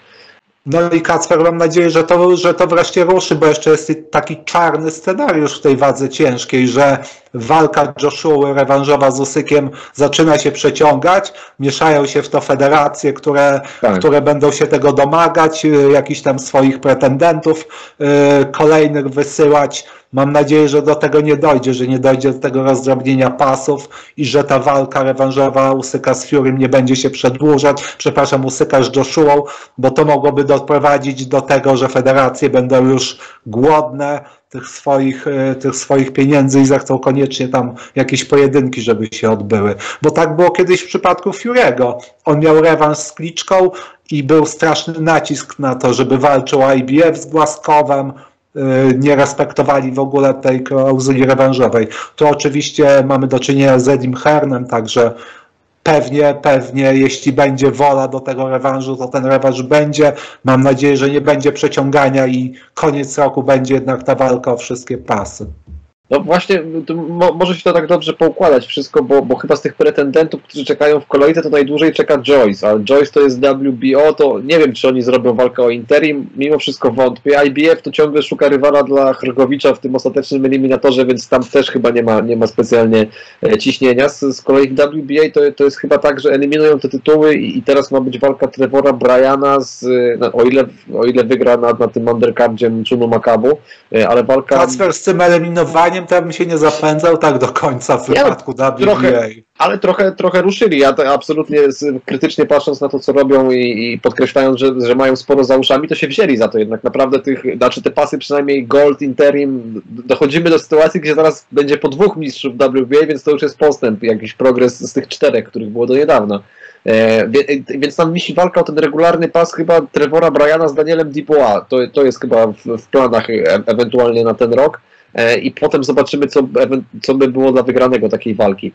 No i Kacper, mam nadzieję, że to, że to wreszcie ruszy, bo jeszcze jest taki czarny scenariusz w tej wadze ciężkiej, że walka Joshua rewanżowa z Usykiem zaczyna się przeciągać, mieszają się w to federacje, które, tak. które będą się tego domagać, jakichś tam swoich pretendentów kolejnych wysyłać. Mam nadzieję, że do tego nie dojdzie, że nie dojdzie do tego rozdrobnienia pasów i że ta walka rewanżowa Usyka z Furym nie będzie się przedłużać, przepraszam, Usyka z Joshuą, bo to mogłoby doprowadzić do tego, że federacje będą już głodne tych swoich, tych swoich pieniędzy i zechcą koniecznie tam jakieś pojedynki, żeby się odbyły. Bo tak było kiedyś w przypadku Fury'ego. On miał rewanż z Kliczką i był straszny nacisk na to, żeby walczył I B F z Głaskowem, nie respektowali w ogóle tej klauzuli rewanżowej. Tu oczywiście mamy do czynienia z Edim Hearnem, także pewnie, pewnie jeśli będzie wola do tego rewanżu, to ten rewanż będzie. Mam nadzieję, że nie będzie przeciągania i koniec roku będzie jednak ta walka o wszystkie pasy. No właśnie, to mo, może się to tak dobrze poukładać wszystko, bo, bo chyba z tych pretendentów, którzy czekają w kolejce, to najdłużej czeka Joyce, a Joyce to jest W B O, to nie wiem, czy oni zrobią walkę o interim, mimo wszystko wątpię. I B F to ciągle szuka rywala dla Hrgowicza w tym ostatecznym eliminatorze, więc tam też chyba nie ma, nie ma specjalnie ciśnienia. Z, z kolei w W B A to, to jest chyba tak, że eliminują te tytuły i, i teraz ma być walka Trevora Bryana, z, no, o, ile, o ile wygra na, na tym undercardzie Chunu Makabu, ale walka... Kacper z tym eliminowaniem to ja bym się nie zapędzał tak do końca w przypadku ja, W B A. Trochę, ale trochę, trochę ruszyli. Ja to absolutnie krytycznie patrząc na to, co robią i, i podkreślając, że, że mają sporo za uszami, to się wzięli za to jednak. Naprawdę tych, znaczy te pasy przynajmniej Gold, Interim, dochodzimy do sytuacji, gdzie zaraz będzie po dwóch mistrzów W B A, więc to już jest postęp, jakiś progres z tych czterech, których było do niedawna. E, więc tam wisi walka o ten regularny pas chyba Trevora Bryana z Danielem Dubois. To, to jest chyba w, w planach e, ewentualnie na ten rok. I potem zobaczymy, co, co by było dla wygranego takiej walki.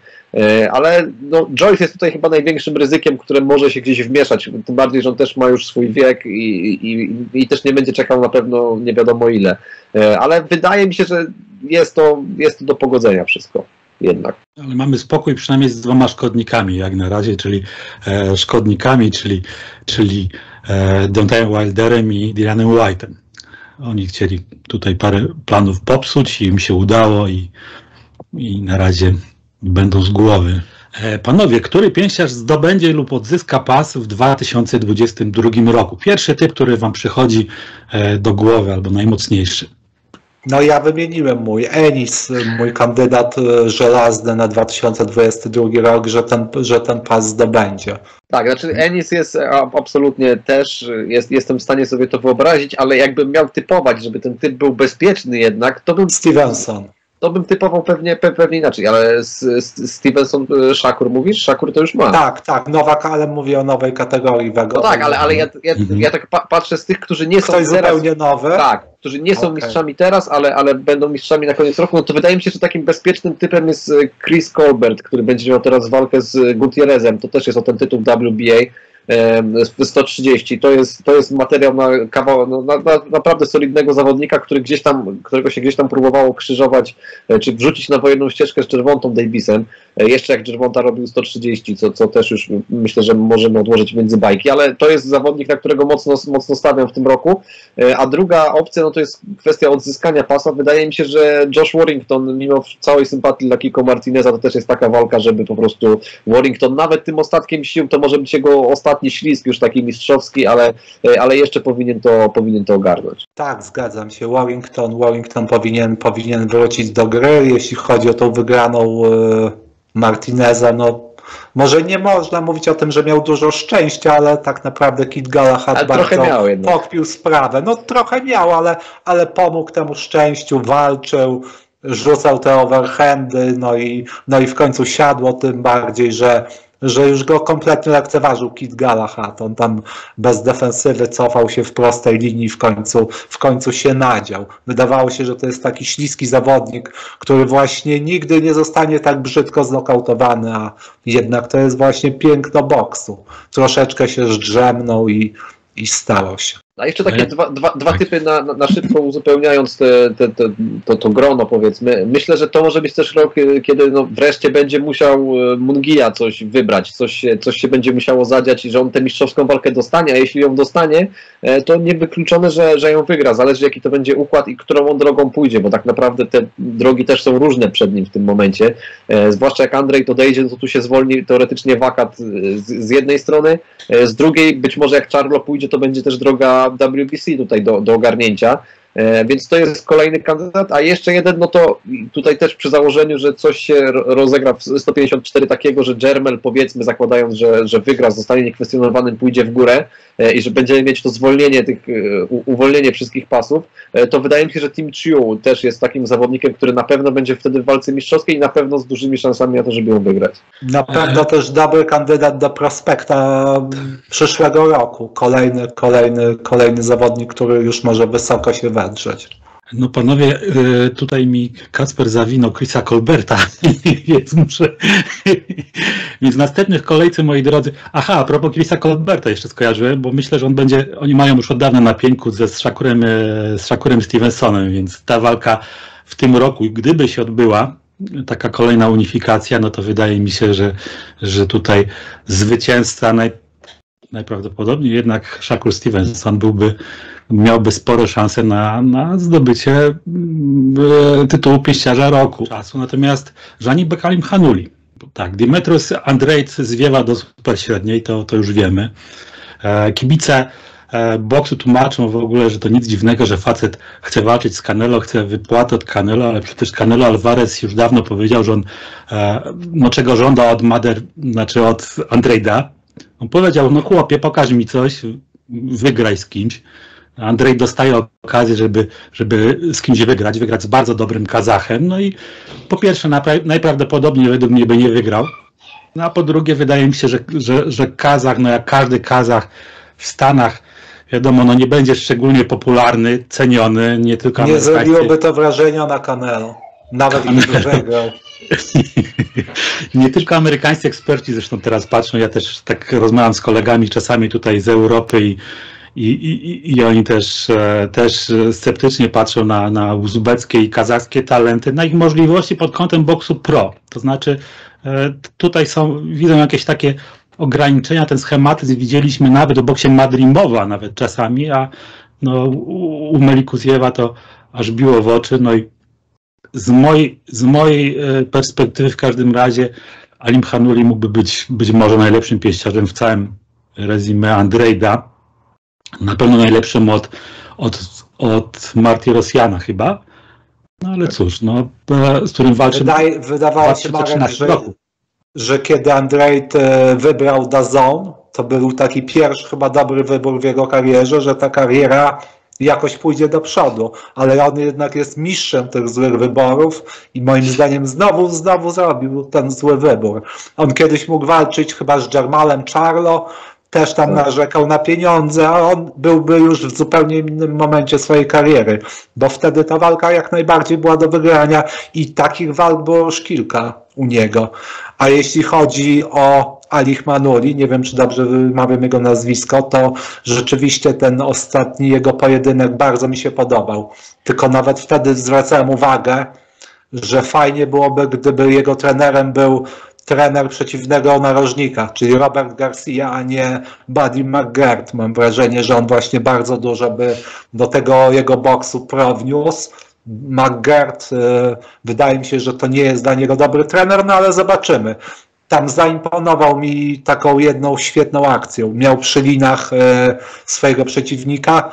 Ale no, Joyce jest tutaj chyba największym ryzykiem, które może się gdzieś wmieszać, tym bardziej, że on też ma już swój wiek i, i, i też nie będzie czekał na pewno nie wiadomo ile. Ale wydaje mi się, że jest to, jest to do pogodzenia wszystko jednak. Ale mamy spokój przynajmniej z dwoma szkodnikami jak na razie, czyli e, szkodnikami, czyli, czyli e, Deontayem Wilderem i Dylanem White'em. Oni chcieli tutaj parę planów popsuć i im się udało i, i na razie będą z głowy. E, panowie, który pięściarz zdobędzie lub odzyska pas w dwa tysiące dwudziestym drugim roku? Pierwszy typ, który wam przychodzi e, do głowy albo najmocniejszy. No ja wymieniłem mój Enis, mój kandydat żelazny na dwa tysiące dwudziesty drugi rok, że ten, że ten pas zdobędzie. Tak, znaczy Enis jest absolutnie też, jest, jestem w stanie sobie to wyobrazić, ale jakbym miał typować, żeby ten typ był bezpieczny jednak, to bym... Stevenson. To bym typował pewnie, pewnie inaczej, ale Stevenson, Shakur mówisz? Shakur to już ma. Tak, tak, Nowak, ale mówię o nowej kategorii wagowej. No tak, ale, ale ja, ja, ja tak pa patrzę z tych, którzy nie są Ktoś teraz... zupełnie nowy? Tak, którzy nie są okay. mistrzami teraz, ale, ale będą mistrzami na koniec roku, no to wydaje mi się, że takim bezpiecznym typem jest Chris Colbert, który będzie miał teraz walkę z Gutierrezem, to też jest o ten tytuł W B A. sto trzydzieści. To jest, to jest materiał na kawał, no, na, na, naprawdę solidnego zawodnika, który gdzieś tam, którego się gdzieś tam próbowało krzyżować, czy wrzucić na wojenną ścieżkę z Gervontą Davisem. Jeszcze jak Gervonta robił sto trzydzieści, co, co też już myślę, że możemy odłożyć między bajki, ale to jest zawodnik, na którego mocno, mocno stawiam w tym roku. A druga opcja, no to jest kwestia odzyskania pasa. Wydaje mi się, że Josh Warrington, mimo całej sympatii dla Kiko Martineza, to też jest taka walka, żeby po prostu Warrington nawet tym ostatkiem sił, to może być jego ostatni ślizg, już taki mistrzowski, ale, ale jeszcze powinien to, powinien to ogarnąć. Tak, zgadzam się. Warrington, Warrington powinien, powinien wrócić do gry. Jeśli chodzi o tą wygraną yy, Martineza, no może nie można mówić o tym, że miał dużo szczęścia, ale tak naprawdę Kid Galahad bardzo pokpił sprawę. No trochę miał, ale, ale pomógł temu szczęściu, walczył, rzucał te overhandy, no i, no i w końcu siadło, tym bardziej, że że już go kompletnie lekceważył Kid Galahad. On tam bez defensywy cofał się w prostej linii, w końcu, w końcu się nadział. Wydawało się, że to jest taki śliski zawodnik, który właśnie nigdy nie zostanie tak brzydko znokautowany, a jednak to jest właśnie piękno boksu. Troszeczkę się zdrzemnął i, i stało się. A jeszcze takie dwa, dwa, dwa typy na, na, na szybko uzupełniając te, te, te, to, to grono, powiedzmy. Myślę, że to może być też rok, kiedy no wreszcie będzie musiał Munguia coś wybrać, coś, coś się będzie musiało zadziać i że on tę mistrzowską walkę dostanie, a jeśli ją dostanie, to niewykluczone, że, że ją wygra. Zależy, jaki to będzie układ i którą on drogą pójdzie, bo tak naprawdę te drogi też są różne przed nim w tym momencie. Zwłaszcza jak Andrzej odejdzie, to tu się zwolni teoretycznie wakat z, z jednej strony, z drugiej być może jak Charlo pójdzie, to będzie też droga W B C tutaj do, do ogarnięcia, e, więc to jest kolejny kandydat, a jeszcze jeden, no to tutaj też przy założeniu, że coś się rozegra w sto pięćdziesiąt cztery takiego, że Jermel, powiedzmy, zakładając, że, że wygra, zostanie niekwestionowanym, pójdzie w górę e, i że będziemy mieć to zwolnienie tych, e, u, uwolnienie wszystkich pasów, e, to wydaje mi się, że Tim Chiu też jest takim zawodnikiem, który na pewno będzie wtedy w walce mistrzowskiej i na pewno z dużymi szansami na to, żeby ją wygrać. Na pewno też dobry kandydat do prospekta przyszłego roku. Kolejny, kolejny, kolejny zawodnik, który już może wysoko się wedrzeć. No panowie, tutaj mi Kacper zawinął Chrisa Colberta, więc muszę... Więc w następnych kolejce, moi drodzy... Aha, a propos Chrisa Colberta jeszcze skojarzyłem, bo myślę, że on będzie... Oni mają już od dawna na pieńku ze Shakurem, z Shakurem Stevensonem, więc ta walka w tym roku, gdyby się odbyła, taka kolejna unifikacja, no to wydaje mi się, że, że tutaj zwycięzca naj, najprawdopodobniej jednak Shakur Stevenson byłby, miałby spore szanse na, na zdobycie e, tytułu pięściarza roku. Czasu. Natomiast Żani Bekalim Hanuli. Tak, Dimitrios Andrejc zwiewa do superśredniej, to, to już wiemy. E, kibice e, boksu tłumaczą w ogóle, że to nic dziwnego, że facet chce walczyć z Canelo, chce wypłaty od Canelo, ale przecież Canelo Alvarez już dawno powiedział, że on e, no czego żąda od Mader, znaczy od Andrejda. On powiedział, no chłopie, pokaż mi coś, wygraj z kimś. Andrzej dostaje okazję, żeby, żeby z kimś wygrać, wygrać z bardzo dobrym Kazachem. No i po pierwsze najprawdopodobniej według mnie by nie wygrał. No a po drugie wydaje mi się, że, że, że Kazach, no jak każdy Kazach w Stanach, wiadomo, no nie będzie szczególnie popularny, ceniony, nie tylko Nie zrobiłoby to wrażenia na Canelo, nawet gdyby wygrał. Nie tylko amerykańscy eksperci zresztą teraz patrzą, ja też tak rozmawiam z kolegami czasami tutaj z Europy i I, i, i oni też, też sceptycznie patrzą na, na uzbeckie i kazachskie talenty, na ich możliwości pod kątem boksu pro. To znaczy tutaj są, widzą jakieś takie ograniczenia, ten schematyzm widzieliśmy nawet w boksie Madrimowa nawet czasami, a no, u Melikuzjewa to aż biło w oczy. No i z mojej, z mojej perspektywy w każdym razie Alim Hanuli mógłby być być może najlepszym pięściarzem w całym rezime Andrejda. Na pewno najlepszym od, od, od Marty Rosjana chyba. No ale cóż, no, z którym walczy. Wydaje, wydawało się, Marek, że, że kiedy Andrzej wybrał D A Z N, to był taki pierwszy chyba dobry wybór w jego karierze, że ta kariera jakoś pójdzie do przodu, ale on jednak jest mistrzem tych złych wyborów i moim zdaniem znowu, znowu zrobił ten zły wybór. On kiedyś mógł walczyć chyba z Jermalem Charlo, też tam narzekał na pieniądze, a on byłby już w zupełnie innym momencie swojej kariery, bo wtedy ta walka jak najbardziej była do wygrania i takich walk było już kilka u niego. A jeśli chodzi o Ali Manuli, nie wiem czy dobrze wymawiam jego nazwisko, to rzeczywiście ten ostatni jego pojedynek bardzo mi się podobał. Tylko nawet wtedy zwracałem uwagę, że fajnie byłoby, gdyby jego trenerem był trener przeciwnego narożnika, czyli Robert Garcia, a nie Buddy McGirt. Mam wrażenie, że on właśnie bardzo dużo by do tego jego boksu wniósł. McGirt, wydaje mi się, że to nie jest dla niego dobry trener, no ale zobaczymy. Tam zaimponował mi taką jedną świetną akcją. Miał przy linach swojego przeciwnika,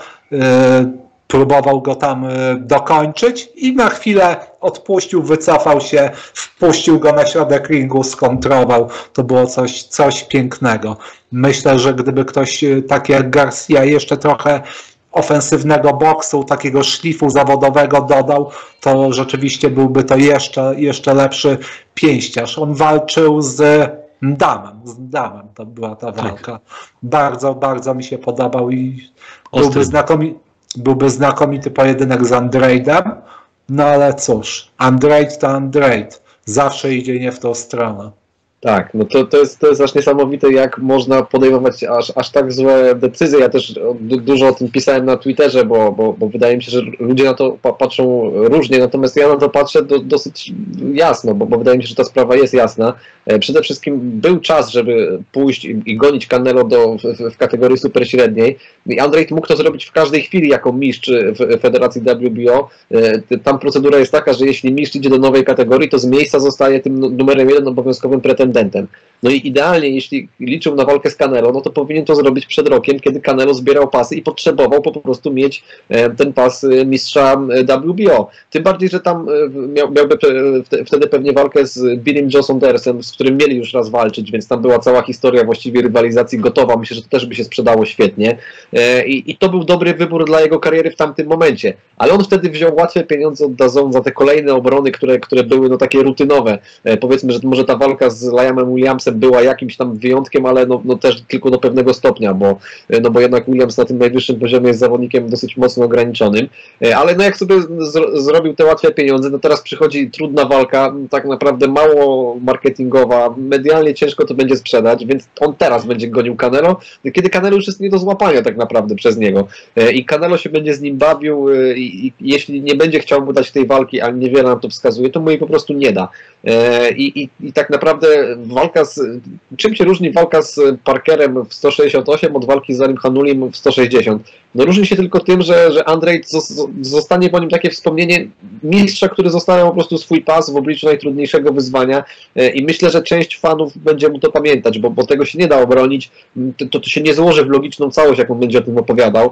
próbował go tam dokończyć i na chwilę odpuścił, wycofał się, wpuścił go na środek ringu, skontrował. To było coś, coś pięknego. Myślę, że gdyby ktoś taki jak Garcia jeszcze trochę ofensywnego boksu, takiego szlifu zawodowego dodał, to rzeczywiście byłby to jeszcze, jeszcze lepszy pięściarz. On walczył z Damem, z Damem to była ta walka. Tak. Bardzo, bardzo mi się podobał i byłby znakomity. Byłby znakomity pojedynek z Andrade'em, no ale cóż, Andrade to Andrade, zawsze idzie nie w tą stronę. Tak, no to, to, jest, to jest aż niesamowite, jak można podejmować aż, aż tak złe decyzje. Ja też dużo o tym pisałem na Twitterze, bo, bo, bo wydaje mi się, że ludzie na to patrzą różnie, natomiast ja na to patrzę do, dosyć jasno, bo, bo wydaje mi się, że ta sprawa jest jasna. Przede wszystkim był czas, żeby pójść i, i gonić Canelo do, w, w kategorii super średniej i Andrade mógł to zrobić w każdej chwili jako mistrz w Federacji W B O. Tam procedura jest taka, że jeśli mistrz idzie do nowej kategorii, to z miejsca zostaje tym numerem jeden obowiązkowym pretendentem. No i idealnie, jeśli liczył na walkę z Canelo, no to powinien to zrobić przed rokiem, kiedy Canelo zbierał pasy i potrzebował po prostu mieć ten pas mistrza W B O. Tym bardziej, że tam miał, miałby wtedy pewnie walkę z Billym Joe Saundersem, z którym mieli już raz walczyć, więc tam była cała historia właściwie rywalizacji gotowa. Myślę, że to też by się sprzedało świetnie. I, i to był dobry wybór dla jego kariery w tamtym momencie. Ale on wtedy wziął łatwe pieniądze od D A Z N za te kolejne obrony, które, które były no takie rutynowe. Powiedzmy, że może ta walka z Liamem Williamsem była jakimś tam wyjątkiem, ale no, no też tylko do pewnego stopnia, bo, no bo jednak Williams na tym najwyższym poziomie jest zawodnikiem dosyć mocno ograniczonym. Ale no jak sobie zro, zrobił te łatwe pieniądze, no teraz przychodzi trudna walka, tak naprawdę mało marketingowa, medialnie ciężko to będzie sprzedać, więc on teraz będzie gonił Canelo, kiedy Canelo już jest nie do złapania tak naprawdę przez niego. I Canelo się będzie z nim bawił i, i jeśli nie będzie chciał mu dać tej walki, a niewiele nam to wskazuje, to mu jej po prostu nie da. I, i, i tak naprawdę walka z... Czym się różni walka z Parkerem w sto sześćdziesiąt osiem od walki z Alim Hanulim w sto sześćdziesiąt? No różni się tylko tym, że, że Andrade zostanie po nim takie wspomnienie mistrza, który zostawiał po prostu swój pas w obliczu najtrudniejszego wyzwania i myślę, że część fanów będzie mu to pamiętać, bo, bo tego się nie da obronić, to, to się nie złoży w logiczną całość, jak on będzie o tym opowiadał.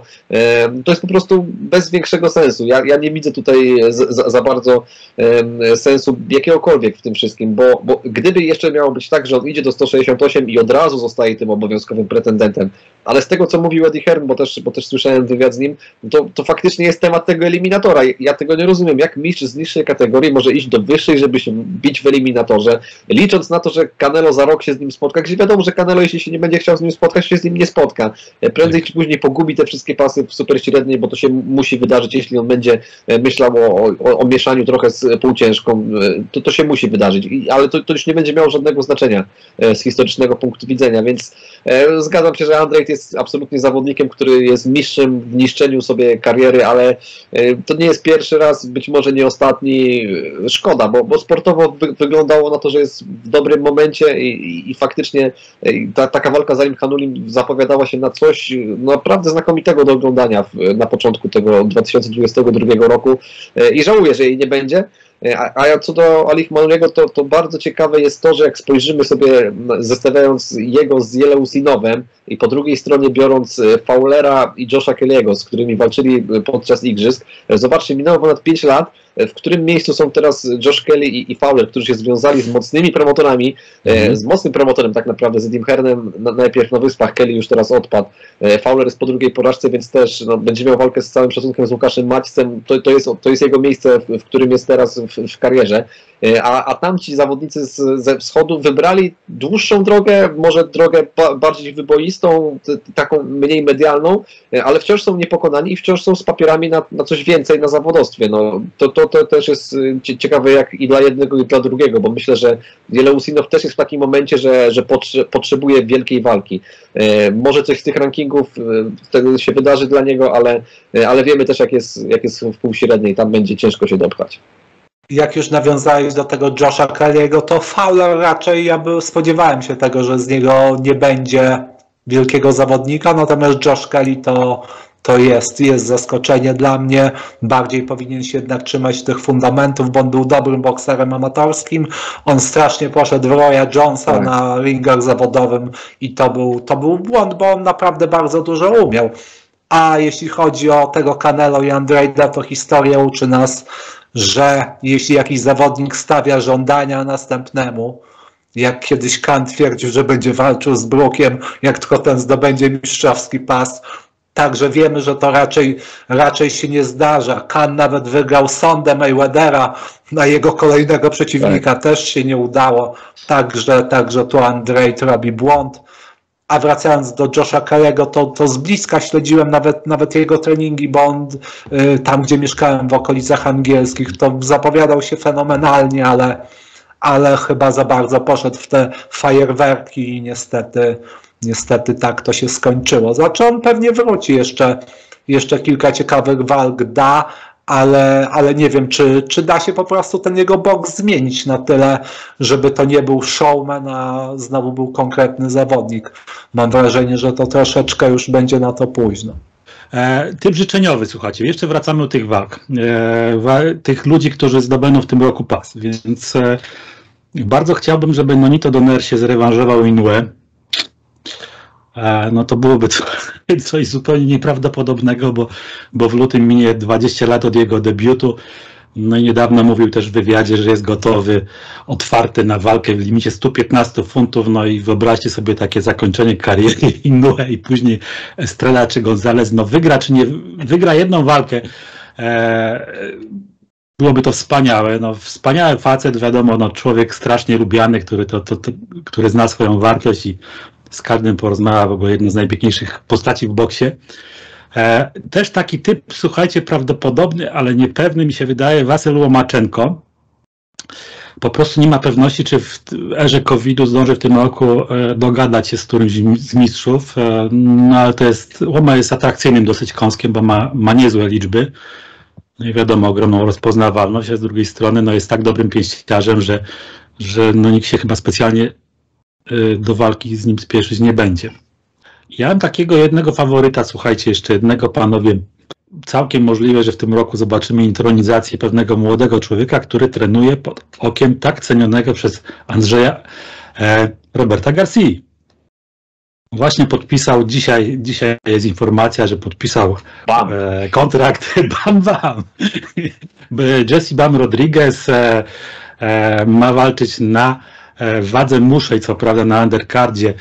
To jest po prostu bez większego sensu. Ja, ja nie widzę tutaj za, za bardzo sensu jakiegokolwiek w tym wszystkim, bo, bo gdyby jeszcze miało być tak, że on idzie do sto sześćdziesiąt osiem i od razu zostaje tym obowiązkowym pretendentem, ale z tego, co mówił Eddie Hearn, bo też, bo też słyszałem wywiad z nim, to, to faktycznie jest temat tego eliminatora. Ja tego nie rozumiem, jak mistrz z niższej kategorii może iść do wyższej, żeby się bić w eliminatorze, licząc na to, że Canelo za rok się z nim spotka, gdzie wiadomo, że Canelo, jeśli się nie będzie chciał z nim spotkać, się z nim nie spotka. Prędzej czy później pogubi te wszystkie pasy w super średniej, bo to się musi wydarzyć, jeśli on będzie myślał o, o, o mieszaniu trochę z półciężką, to to się musi wydarzyć, ale to, to już nie będzie miało żadnego znaczenia z historycznego punktu widzenia, więc e, zgadzam się, że Andrade jest absolutnie zawodnikiem, który jest mistrzem w niszczeniu sobie kariery, ale e, to nie jest pierwszy raz, być może nie ostatni. Szkoda, bo, bo sportowo wy, wyglądało na to, że jest w dobrym momencie i, i, i faktycznie e, ta, taka walka z Alim Hanulim zapowiadała się na coś naprawdę znakomitego do oglądania w, na początku tego dwa tysiące dwudziestego drugiego roku e, i żałuję, że jej nie będzie. A, a co do Ali Manuliego, to, to bardzo ciekawe jest to, że jak spojrzymy sobie, zestawiając jego z Jeleusinowem i po drugiej stronie biorąc Fowlera i Josha Kelly'ego, z którymi walczyli podczas igrzysk, zobaczcie, minęło ponad pięć lat, w którym miejscu są teraz Josh Kelly i, i Fowler, którzy się związali z mocnymi promotorami, mm. z mocnym promotorem tak naprawdę, z Eddiem Hearnem, na, najpierw na Wyspach, Kelly już teraz odpadł, Fowler jest po drugiej porażce, więc też no, będzie miał walkę z całym szacunkiem z Łukaszem Maćcem, to, to, jest, to jest jego miejsce, w, w którym jest teraz w, w karierze, a, a tamci zawodnicy z, ze wschodu wybrali dłuższą drogę, może drogę ba, bardziej wyboistą, t, taką mniej medialną, ale wciąż są niepokonani i wciąż są z papierami na, na coś więcej na zawodowstwie. No, to, to to, to też jest ciekawe jak i dla jednego, i dla drugiego, bo myślę, że Usinow też jest w takim momencie, że, że potrzebuje wielkiej walki. Może coś z tych rankingów wtedy się wydarzy dla niego, ale, ale wiemy też, jak jest, jak jest w półśredniej, tam będzie ciężko się dopchać. Jak już nawiązałeś do tego Josha Kelly'ego, to Fowler raczej, ja by spodziewałem się tego, że z niego nie będzie wielkiego zawodnika, natomiast Josh Kelly to, to jest, jest zaskoczenie dla mnie. Bardziej powinien się jednak trzymać tych fundamentów, bo on był dobrym bokserem amatorskim. On strasznie poszedł w Roya Jonesa tak. na ringach zawodowym i to był, to był błąd, bo on naprawdę bardzo dużo umiał. A jeśli chodzi o tego Canelo i Andrada, to historia uczy nas, że jeśli jakiś zawodnik stawia żądania następnemu, jak kiedyś Khan twierdził, że będzie walczył z Brookiem, jak tylko ten zdobędzie mistrzowski pas, także wiemy, że to raczej, raczej się nie zdarza. Khan nawet wygrał sądę Mayweathera, na jego kolejnego przeciwnika tak. też się nie udało, także, także tu Andrade robi błąd. A wracając do Josha Kelly'ego, to, to z bliska śledziłem nawet, nawet jego treningi, bo on y, tam, gdzie mieszkałem w okolicach angielskich, to zapowiadał się fenomenalnie, ale, ale chyba za bardzo poszedł w te fajerwerki i niestety, niestety tak to się skończyło. Znaczy on pewnie wróci, jeszcze, jeszcze kilka ciekawych walk da, ale, ale nie wiem, czy, czy da się po prostu ten jego boks zmienić na tyle, żeby to nie był showman, a znowu był konkretny zawodnik. Mam wrażenie, że to troszeczkę już będzie na to późno. E, typ życzeniowy, słuchajcie, jeszcze wracamy do tych walk, e, tych ludzi, którzy zdobędą w tym roku pas, więc e, bardzo chciałbym, żeby Nonito Donaire się zrewanżował Inoue. No to byłoby coś zupełnie nieprawdopodobnego, bo, bo w lutym minie dwadzieścia lat od jego debiutu. No i niedawno mówił też w wywiadzie, że jest gotowy, otwarty na walkę w limicie stu piętnastu funtów. No i wyobraźcie sobie takie zakończenie kariery Inoue i później Estrella czy Gonzalez. No wygra czy nie wygra jedną walkę. E, byłoby to wspaniałe. No, wspaniały facet, wiadomo, no, człowiek strasznie lubiany, który, to, to, to, który zna swoją wartość i z każdym porozmawia, w ogóle jedną z najpiękniejszych postaci w boksie. E, też taki typ, słuchajcie, prawdopodobny, ale niepewny mi się wydaje, Wasyl Łomaczenko. Po prostu nie ma pewności, czy w erze kowida zdąży w tym roku e, dogadać się z którymś z mistrzów. E, no ale to jest, Łoma jest atrakcyjnym dosyć kąskiem, bo ma, ma niezłe liczby. No i wiadomo, ogromną rozpoznawalność, a z drugiej strony no, jest tak dobrym pięściarzem, że, że no, nikt się chyba specjalnie do walki z nim spieszyć nie będzie. Ja mam takiego jednego faworyta, słuchajcie, jeszcze jednego, panowie. Całkiem możliwe, że w tym roku zobaczymy intronizację pewnego młodego człowieka, który trenuje pod okiem tak cenionego przez Andrzeja e, Roberta Garcii. Właśnie podpisał, dzisiaj, dzisiaj jest informacja, że podpisał e, kontrakt Bam Bam. Jesse Bam Rodriguez e, e, ma walczyć na w wadze muszej, co prawda na undercardzie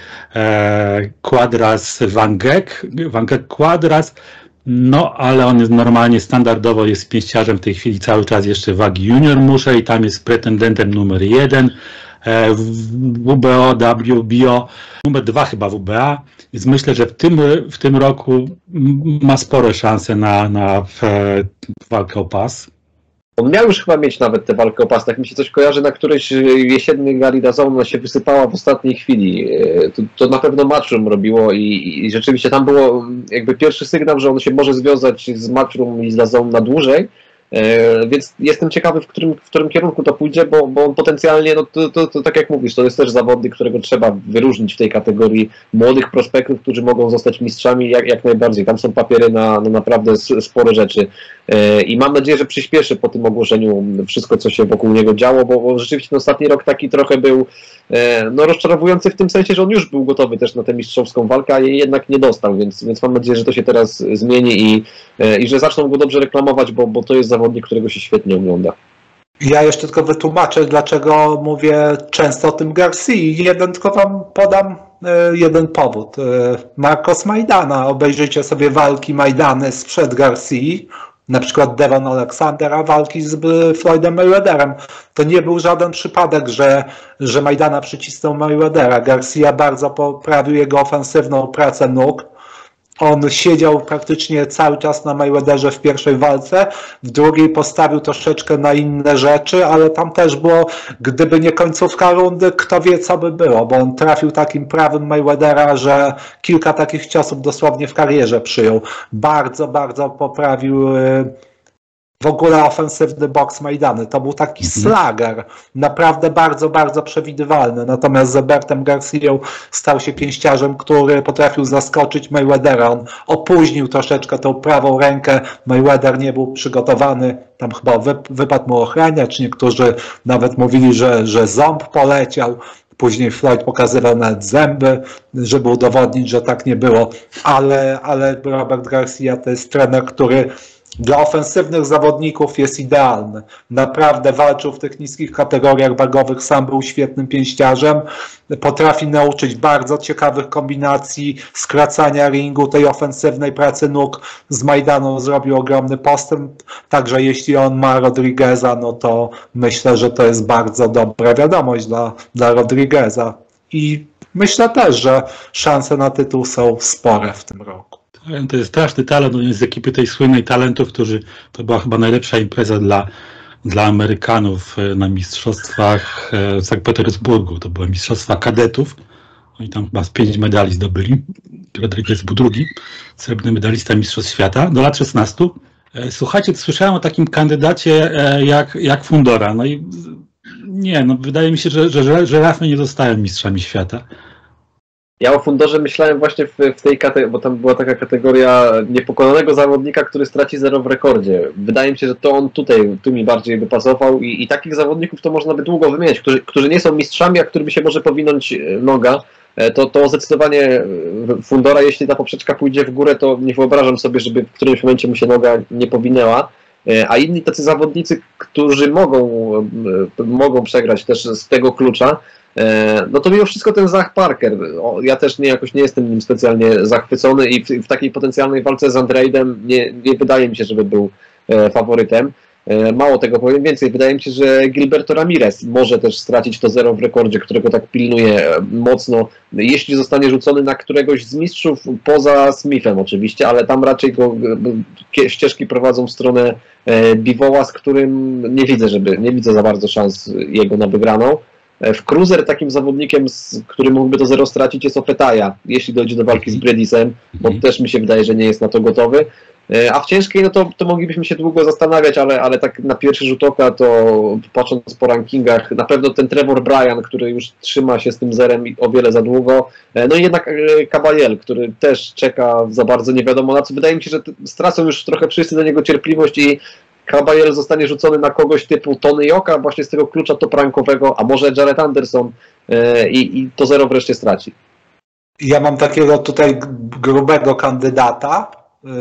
e, Quadras Wangek, Wangek Quadras, no ale on jest normalnie, standardowo jest pięściarzem w tej chwili cały czas jeszcze wagi junior muszej, tam jest pretendentem numer jeden, e, W B O, W B O, numer dwa chyba W B A, więc myślę, że w tym, w tym roku ma spore szanse na, na w, walkę o pas. On miał już chyba mieć nawet tę walkę o pas, tak mi się coś kojarzy, na którejś jesiennej gali Dazona się wysypała w ostatniej chwili. To, to na pewno Matchroom robiło i, i rzeczywiście tam było jakby pierwszy sygnał, że on się może związać z Matchroom i z Dazon na dłużej, e, więc jestem ciekawy, w którym, w którym kierunku to pójdzie, bo, bo on potencjalnie, no to, to, to tak jak mówisz, to jest też zawodnik, którego trzeba wyróżnić w tej kategorii młodych prospektów, którzy mogą zostać mistrzami jak, jak najbardziej. Tam są papiery na, na naprawdę spore rzeczy. I mam nadzieję, że przyspieszy po tym ogłoszeniu wszystko, co się wokół niego działo, bo, bo rzeczywiście ten ostatni rok taki trochę był no, rozczarowujący w tym sensie, że on już był gotowy też na tę mistrzowską walkę, a jej jednak nie dostał, więc, więc mam nadzieję, że to się teraz zmieni i, i że zaczną go dobrze reklamować, bo, bo to jest zawodnik, którego się świetnie ogląda. Ja jeszcze tylko wytłumaczę, dlaczego mówię często o tym Garcii. Jeden tylko wam podam jeden powód. Marcos Maidana. Obejrzyjcie sobie walki Maidany sprzed Garcii. Na przykład Devon Alexandera, walki z Floydem Mayweatherem. To nie był żaden przypadek, że, że Maidana przycisnął Mayweathera. Garcia bardzo poprawił jego ofensywną pracę nóg On siedział praktycznie cały czas na Mayweatherze w pierwszej walce, w drugiej postawił troszeczkę na inne rzeczy, ale tam też było, gdyby nie końcówka rundy, kto wie co by było, bo on trafił takim prawym Mayweathera, że kilka takich ciosów dosłownie w karierze przyjął. Bardzo, bardzo poprawił w ogóle ofensywny boks Majdany. To był taki mhm. slager, naprawdę bardzo, bardzo przewidywalny. Natomiast z Robertem Garcią stał się pięściarzem, który potrafił zaskoczyć Mayweathera. On opóźnił troszeczkę tą prawą rękę. Mayweather nie był przygotowany. Tam chyba wypadł mu ochraniacz. Niektórzy nawet mówili, że, że ząb poleciał. Później Floyd pokazywał nawet zęby, żeby udowodnić, że tak nie było. Ale, ale Robert Garcia to jest trener, który dla ofensywnych zawodników jest idealny. Naprawdę walczył w tych niskich kategoriach wagowych, sam był świetnym pięściarzem. Potrafi nauczyć bardzo ciekawych kombinacji, skracania ringu, tej ofensywnej pracy nóg. Z Majdanu zrobił ogromny postęp. Także jeśli on ma Rodrigueza, no to myślę, że to jest bardzo dobra wiadomość dla, dla Rodrigueza. I myślę też, że szanse na tytuł są spore w tym roku. To jest straszny talent, on jest z ekipy tej słynnej talentów, którzy, to była chyba najlepsza impreza dla, dla Amerykanów na mistrzostwach w Sankt Petersburgu. To były mistrzostwa kadetów. Oni tam chyba z pięć medali zdobyli. Rodriguez był drugi, srebrny medalista mistrzostw świata do lat szesnastu. Słuchajcie, słyszałem o takim kandydacie jak, jak Fundora. No i nie, no wydaje mi się, że, że, że Rafy nie zostają mistrzami świata. Ja o Fundorze myślałem właśnie w, w tej kategorii, bo tam była taka kategoria niepokonanego zawodnika, który straci zero w rekordzie. Wydaje mi się, że to on tutaj, tu mi bardziej by pasował i, i takich zawodników to można by długo wymieniać, którzy, którzy nie są mistrzami, a którymi się może powinąć noga. To, to zdecydowanie Fundora, jeśli ta poprzeczka pójdzie w górę, to nie wyobrażam sobie, żeby w którymś momencie mu się noga nie powinęła. A inni tacy zawodnicy, którzy mogą, mogą przegrać też z tego klucza, no to mimo wszystko ten Zach Parker, ja też nie, jakoś nie jestem nim specjalnie zachwycony i w, w takiej potencjalnej walce z Andrade'em nie, nie wydaje mi się, żeby był faworytem. Mało tego, powiem więcej, wydaje mi się, że Gilberto Ramirez może też stracić to zero w rekordzie, którego tak pilnuje mocno, jeśli zostanie rzucony na któregoś z mistrzów, poza Smithem oczywiście, ale tam raczej go ścieżki prowadzą w stronę Bivoła, z którym nie widzę, żeby, nie widzę za bardzo szans jego na wygraną. W cruiser takim zawodnikiem, z którym mógłby to zero stracić, jest Opetaja, jeśli dojdzie do walki z Bredisem, bo też mi się wydaje, że nie jest na to gotowy. A w ciężkiej, no to, to moglibyśmy się długo zastanawiać, ale, ale tak na pierwszy rzut oka, to patrząc po rankingach, na pewno ten Trevor Bryan, który już trzyma się z tym zerem o wiele za długo, no i jednak Caballel, który też czeka za bardzo nie wiadomo na co. Wydaje mi się, że stracą już trochę wszyscy na niego cierpliwość i Caballel zostanie rzucony na kogoś typu Tony Joka, właśnie z tego klucza top-rankowego, a może Jared Anderson i, i to zero wreszcie straci. Ja mam takiego tutaj grubego kandydata,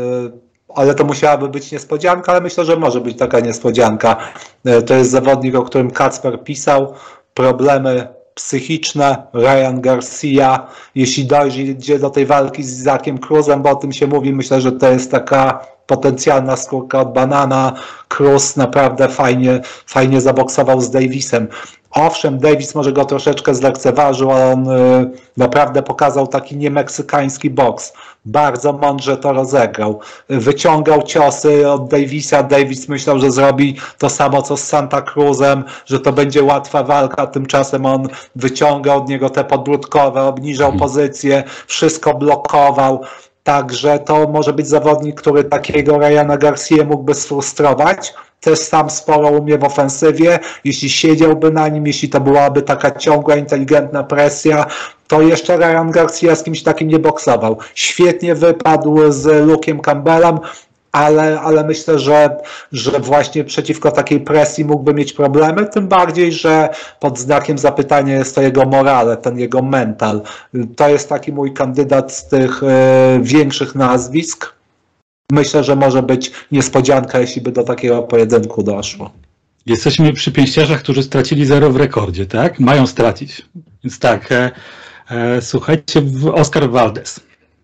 ale to musiałaby być niespodzianka, ale myślę, że może być taka niespodzianka. To jest zawodnik, o którym Kacper pisał, problemy psychiczne, Ryan Garcia, jeśli dojdzie do tej walki z Isaakiem Cruzem, bo o tym się mówi, myślę, że to jest taka potencjalna skórka od banana. Cruz naprawdę fajnie, fajnie zaboksował z Davisem. Owszem, Davis może go troszeczkę zlekceważył, ale on y, naprawdę pokazał taki niemeksykański boks. Bardzo mądrze to rozegrał. Wyciągał ciosy od Davisa. Davis myślał, że zrobi to samo co z Santa Cruzem, że to będzie łatwa walka. Tymczasem on wyciągał od niego te podbródkowe, obniżał pozycję, wszystko blokował. Także to może być zawodnik, który takiego Ryana Garcia mógłby sfrustrować. Też sam sporo umie w ofensywie. Jeśli siedziałby na nim, jeśli to byłaby taka ciągła, inteligentna presja, to jeszcze Ryan Garcia z kimś takim nie boksował. Świetnie wypadł z Luke'em Campbellem, ale, ale myślę, że, że właśnie przeciwko takiej presji mógłby mieć problemy, tym bardziej, że pod znakiem zapytania jest to jego morale, ten jego mental. To jest taki mój kandydat z tych y, większych nazwisk. Myślę, że może być niespodzianka, jeśli by do takiego pojedynku doszło. Jesteśmy przy pięściarzach, którzy stracili zero w rekordzie, tak? Mają stracić. Więc tak, e, e, słuchajcie, Oscar Valdez.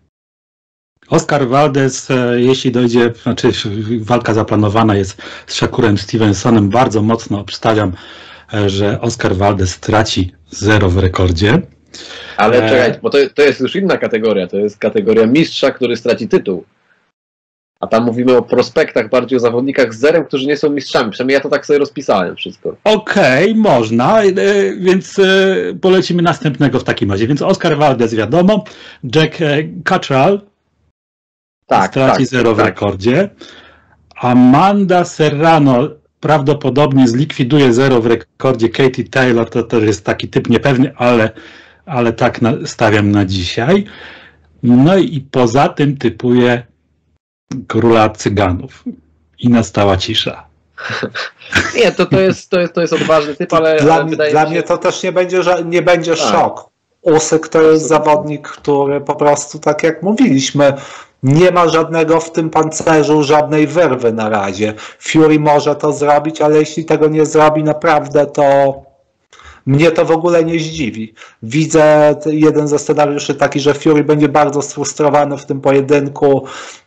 Oscar Valdez, e, jeśli dojdzie, znaczy walka zaplanowana jest z Shakurem Stevensonem, bardzo mocno obstawiam, e, że Oscar Valdez straci zero w rekordzie. Ale e... czekaj, bo to, to jest już inna kategoria, to jest kategoria mistrza, który straci tytuł. A tam mówimy o prospektach, bardziej o zawodnikach z zerem, którzy nie są mistrzami. Przynajmniej ja to tak sobie rozpisałem wszystko. Okej, okay, można, więc polecimy następnego w takim razie. Więc Oscar Valdez wiadomo, Jack Cottrell tak, straci tak, zero w tak. rekordzie. Amanda Serrano prawdopodobnie zlikwiduje zero w rekordzie. Katie Taylor to też jest taki typ niepewny, ale, ale tak na, stawiam na dzisiaj. No i poza tym typuję króla cyganów. I nastała cisza. Nie, to, to, jest, to, jest, to jest odważny typ, ale dla, ale mnie, wydaje dla mi się... mnie to też nie będzie, że nie będzie tak. szok. Usyk to jest zawodnik, który po prostu, tak jak mówiliśmy, nie ma żadnego w tym pancerzu, żadnej wyrwy na razie. Fury może to zrobić, ale jeśli tego nie zrobi naprawdę, to mnie to w ogóle nie zdziwi. Widzę jeden ze scenariuszy taki, że Fury będzie bardzo sfrustrowany w tym pojedynku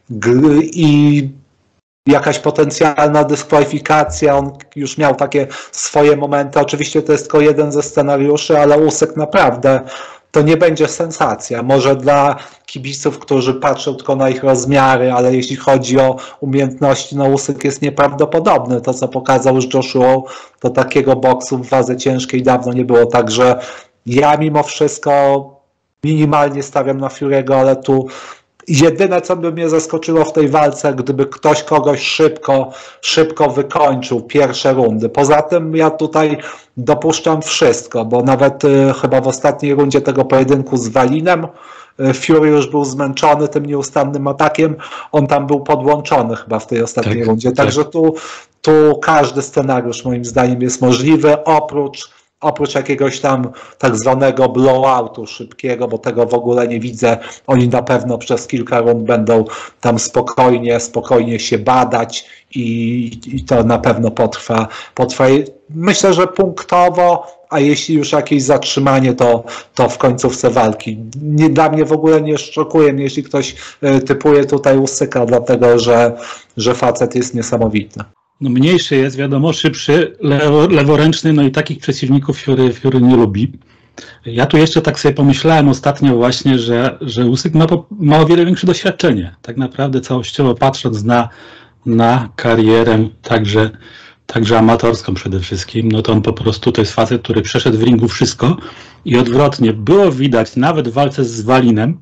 i jakaś potencjalna dyskwalifikacja. On już miał takie swoje momenty. Oczywiście to jest tylko jeden ze scenariuszy, ale Usyk naprawdę to nie będzie sensacja. Może dla kibiców, którzy patrzą tylko na ich rozmiary, ale jeśli chodzi o umiejętności, no Usyk jest nieprawdopodobny. To, co pokazał już Joshua, to takiego boksu w wadze ciężkiej dawno nie było. Także ja mimo wszystko minimalnie stawiam na Fury'ego, ale tu jedyne, co by mnie zaskoczyło w tej walce, gdyby ktoś kogoś szybko, szybko wykończył pierwsze rundy. Poza tym ja tutaj dopuszczam wszystko, bo nawet y, chyba w ostatniej rundzie tego pojedynku z Walinem y, Fury już był zmęczony tym nieustannym atakiem. On tam był podłączony chyba w tej ostatniej tak, rundzie. Także tak. tu, tu każdy scenariusz moim zdaniem jest możliwy, oprócz Oprócz jakiegoś tam tak zwanego blowoutu szybkiego, bo tego w ogóle nie widzę. Oni na pewno przez kilka rund będą tam spokojnie, spokojnie się badać i, i to na pewno potrwa, potrwa. Myślę, że punktowo, a jeśli już jakieś zatrzymanie, to, to w końcówce walki. Nie, dla mnie w ogóle nie szokuje mnie, jeśli ktoś typuje tutaj Usyka, dlatego że, że facet jest niesamowity. No mniejszy jest, wiadomo, szybszy, lewo, leworęczny, no i takich przeciwników Fury, Fury nie lubi. Ja tu jeszcze tak sobie pomyślałem ostatnio właśnie, że, że Usyk ma, ma o wiele większe doświadczenie. Tak naprawdę całościowo patrząc na, na karierę, także, także amatorską przede wszystkim, no to on po prostu to jest facet, który przeszedł w ringu wszystko i odwrotnie. Było widać nawet w walce z Walinem,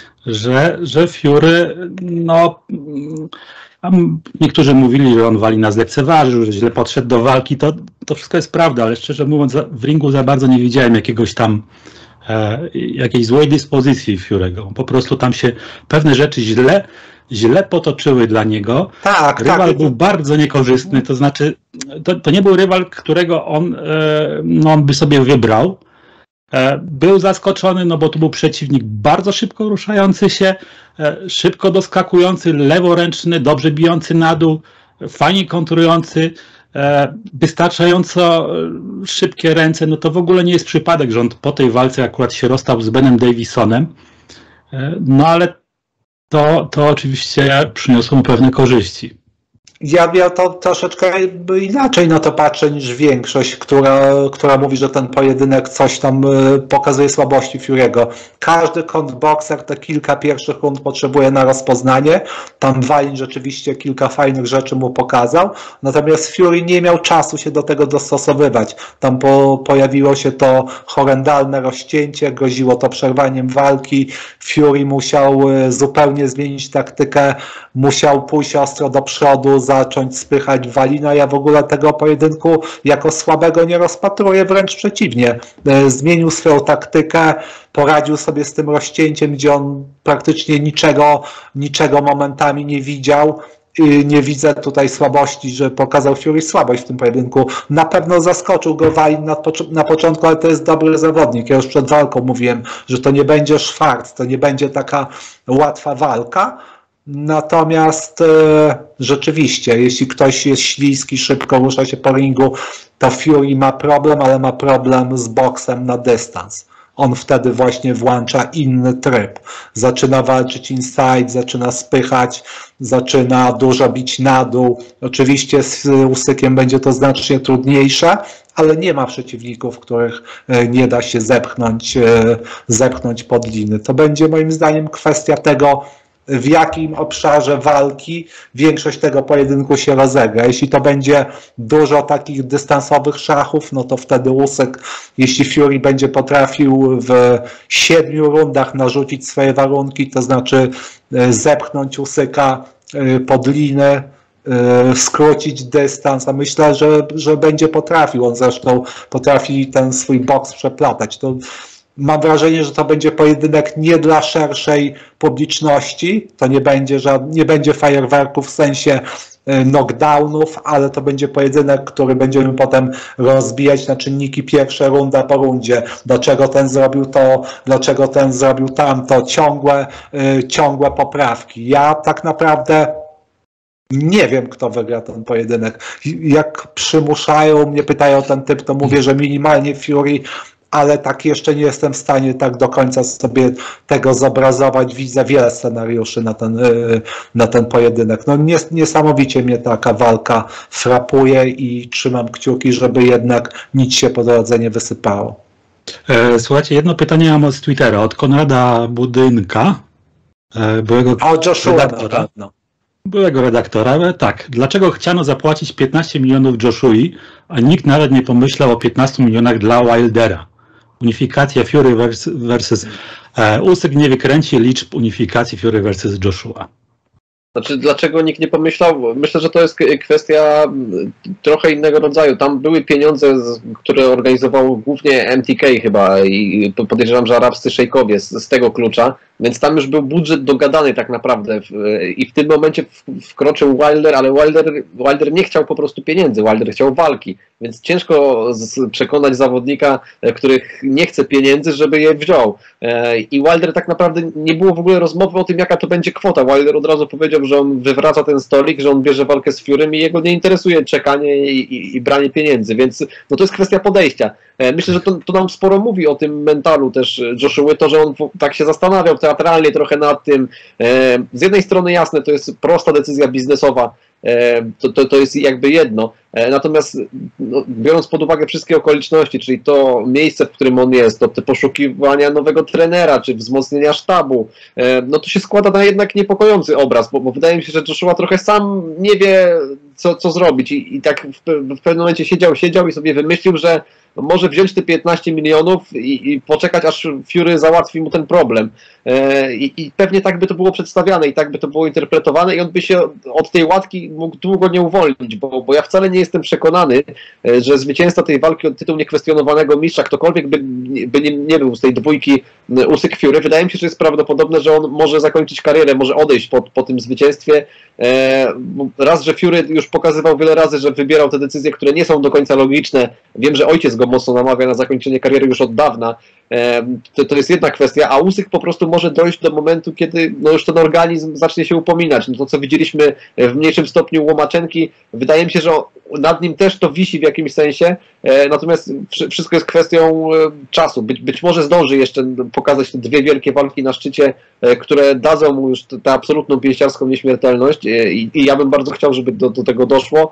że, że Fury, no... A niektórzy mówili, że on Walina zlekceważył, że źle podszedł do walki. To, to wszystko jest prawda, ale szczerze mówiąc w ringu za bardzo nie widziałem jakiegoś tam e, jakiejś złej dyspozycji Fury'ego. Po prostu tam się pewne rzeczy źle, źle potoczyły dla niego. Tak, rywal tak. był bardzo niekorzystny, to znaczy to, to nie był rywal, którego on, e, no, on by sobie wybrał. Był zaskoczony, no bo to był przeciwnik bardzo szybko ruszający się, szybko doskakujący, leworęczny, dobrze bijący na dół, fajnie kontrujący, wystarczająco szybkie ręce. No to w ogóle nie jest przypadek, że on po tej walce akurat się rozstał z Benem Davisonem. No ale to, to oczywiście przyniosło mu pewne korzyści. Ja, ja to troszeczkę inaczej na to patrzę niż większość, która, która mówi, że ten pojedynek coś tam pokazuje słabości Fury'ego. Każdy kątbokser te kilka pierwszych rund potrzebuje na rozpoznanie. Tam Walin rzeczywiście kilka fajnych rzeczy mu pokazał, natomiast Fury nie miał czasu się do tego dostosowywać. Tam po, pojawiło się to horrendalne rozcięcie, groziło to przerwaniem walki. Fury musiał zupełnie zmienić taktykę, musiał pójść ostro do przodu, zacząć spychać Walina. Ja w ogóle tego pojedynku jako słabego nie rozpatruję, wręcz przeciwnie. Zmienił swoją taktykę, poradził sobie z tym rozcięciem, gdzie on praktycznie niczego, niczego momentami nie widział. I nie widzę tutaj słabości, że pokazał Fury słabość w tym pojedynku. Na pewno zaskoczył go Walin na, na początku, ale to jest dobry zawodnik. Ja już przed walką mówiłem, że to nie będzie szwarc, to nie będzie taka łatwa walka. Natomiast e, rzeczywiście, jeśli ktoś jest śliski, szybko rusza się po ringu, to Fury ma problem, ale ma problem z boksem na dystans. On wtedy właśnie włącza inny tryb. Zaczyna walczyć inside, zaczyna spychać, zaczyna dużo bić na dół. Oczywiście z Usykiem będzie to znacznie trudniejsze, ale nie ma przeciwników, których nie da się zepchnąć, zepchnąć pod liny. To będzie moim zdaniem kwestia tego, w jakim obszarze walki większość tego pojedynku się rozegra. Jeśli to będzie dużo takich dystansowych szachów, no to wtedy Usyk, jeśli Fury będzie potrafił w siedmiu rundach narzucić swoje warunki, to znaczy zepchnąć Usyka pod liny, skrócić dystans, a myślę, że, że będzie potrafił. On zresztą potrafi ten swój boks przeplatać. To mam wrażenie, że to będzie pojedynek nie dla szerszej publiczności, to nie będzie, że nie będzie fajerwerków w sensie knockdownów, ale to będzie pojedynek, który będziemy potem rozbijać na czynniki pierwsze, runda po rundzie. Dlaczego ten zrobił to, dlaczego ten zrobił tamto, ciągłe, ciągłe poprawki. Ja tak naprawdę nie wiem, kto wygra ten pojedynek. Jak przymuszają, mnie pytają o ten typ, to mówię, że minimalnie Fury, ale tak jeszcze nie jestem w stanie tak do końca sobie tego zobrazować. Widzę wiele scenariuszy na ten, na ten pojedynek. No nies niesamowicie mnie taka walka frapuje i trzymam kciuki, żeby jednak nic się po drodze nie wysypało. Słuchajcie, jedno pytanie mam z Twittera, od Konrada Budynka, byłego o Joshua redaktora. No. Byłego redaktora, ale tak. Dlaczego chciano zapłacić piętnaście milionów Joshui, a nikt nawet nie pomyślał o piętnastu milionach dla Wildera? Unifikacja Fury versus, versus e, Usyk nie wykręci liczb unifikacji Fury versus Joshua. Znaczy, dlaczego nikt nie pomyślał? Myślę, że to jest kwestia trochę innego rodzaju. Tam były pieniądze, które organizowało głównie M T K chyba i podejrzewam, że arabscy szejkowie z, z tego klucza, więc tam już był budżet dogadany tak naprawdę i w tym momencie wkroczył Wilder, ale Wilder, Wilder nie chciał po prostu pieniędzy, Wilder chciał walki, więc ciężko przekonać zawodnika, których nie chce pieniędzy, żeby je wziął. I Wilder tak naprawdę nie było w ogóle rozmowy o tym, jaka to będzie kwota. Wilder od razu powiedział, że on wywraca ten stolik, że on bierze walkę z Furym i jego nie interesuje czekanie i, i, i branie pieniędzy, więc no to jest kwestia podejścia. Myślę, że to, to nam sporo mówi o tym mentalu też Joshua, to, że on tak się zastanawiał teatralnie trochę nad tym. Z jednej strony jasne, to jest prosta decyzja biznesowa, to, to, to jest jakby jedno. Natomiast no, biorąc pod uwagę wszystkie okoliczności, czyli to miejsce, w którym on jest, to te poszukiwania nowego trenera, czy wzmocnienia sztabu, no to się składa na jednak niepokojący obraz, bo, bo wydaje mi się, że Joshua trochę sam nie wie, co, co zrobić i, i tak w, w pewnym momencie siedział, siedział i sobie wymyślił, że może wziąć te piętnaście milionów i, i poczekać, aż Fury załatwi mu ten problem. E, i, I pewnie tak by to było przedstawiane i tak by to było interpretowane i on by się od tej łatki mógł długo nie uwolnić, bo, bo ja wcale nie jestem przekonany, że zwycięzca tej walki o tytuł niekwestionowanego mistrza, ktokolwiek by, by nie, nie był z tej dwójki Usyk Fury, wydaje mi się, że jest prawdopodobne, że on może zakończyć karierę, może odejść po, po tym zwycięstwie. E, raz, że Fury już pokazywał wiele razy, że wybierał te decyzje, które nie są do końca logiczne. Wiem, że ojciec go mocno namawia na zakończenie kariery już od dawna. To, to jest jedna kwestia, a Usyk po prostu może dojść do momentu, kiedy no już ten organizm zacznie się upominać. No to, co widzieliśmy w mniejszym stopniu u Łomaczenki, wydaje mi się, że nad nim też to wisi w jakimś sensie, natomiast wszystko jest kwestią czasu. Być, być może zdąży jeszcze pokazać te dwie wielkie walki na szczycie, które dadzą mu już tę absolutną pięściarską nieśmiertelność i, i ja bym bardzo chciał, żeby do, do tego doszło.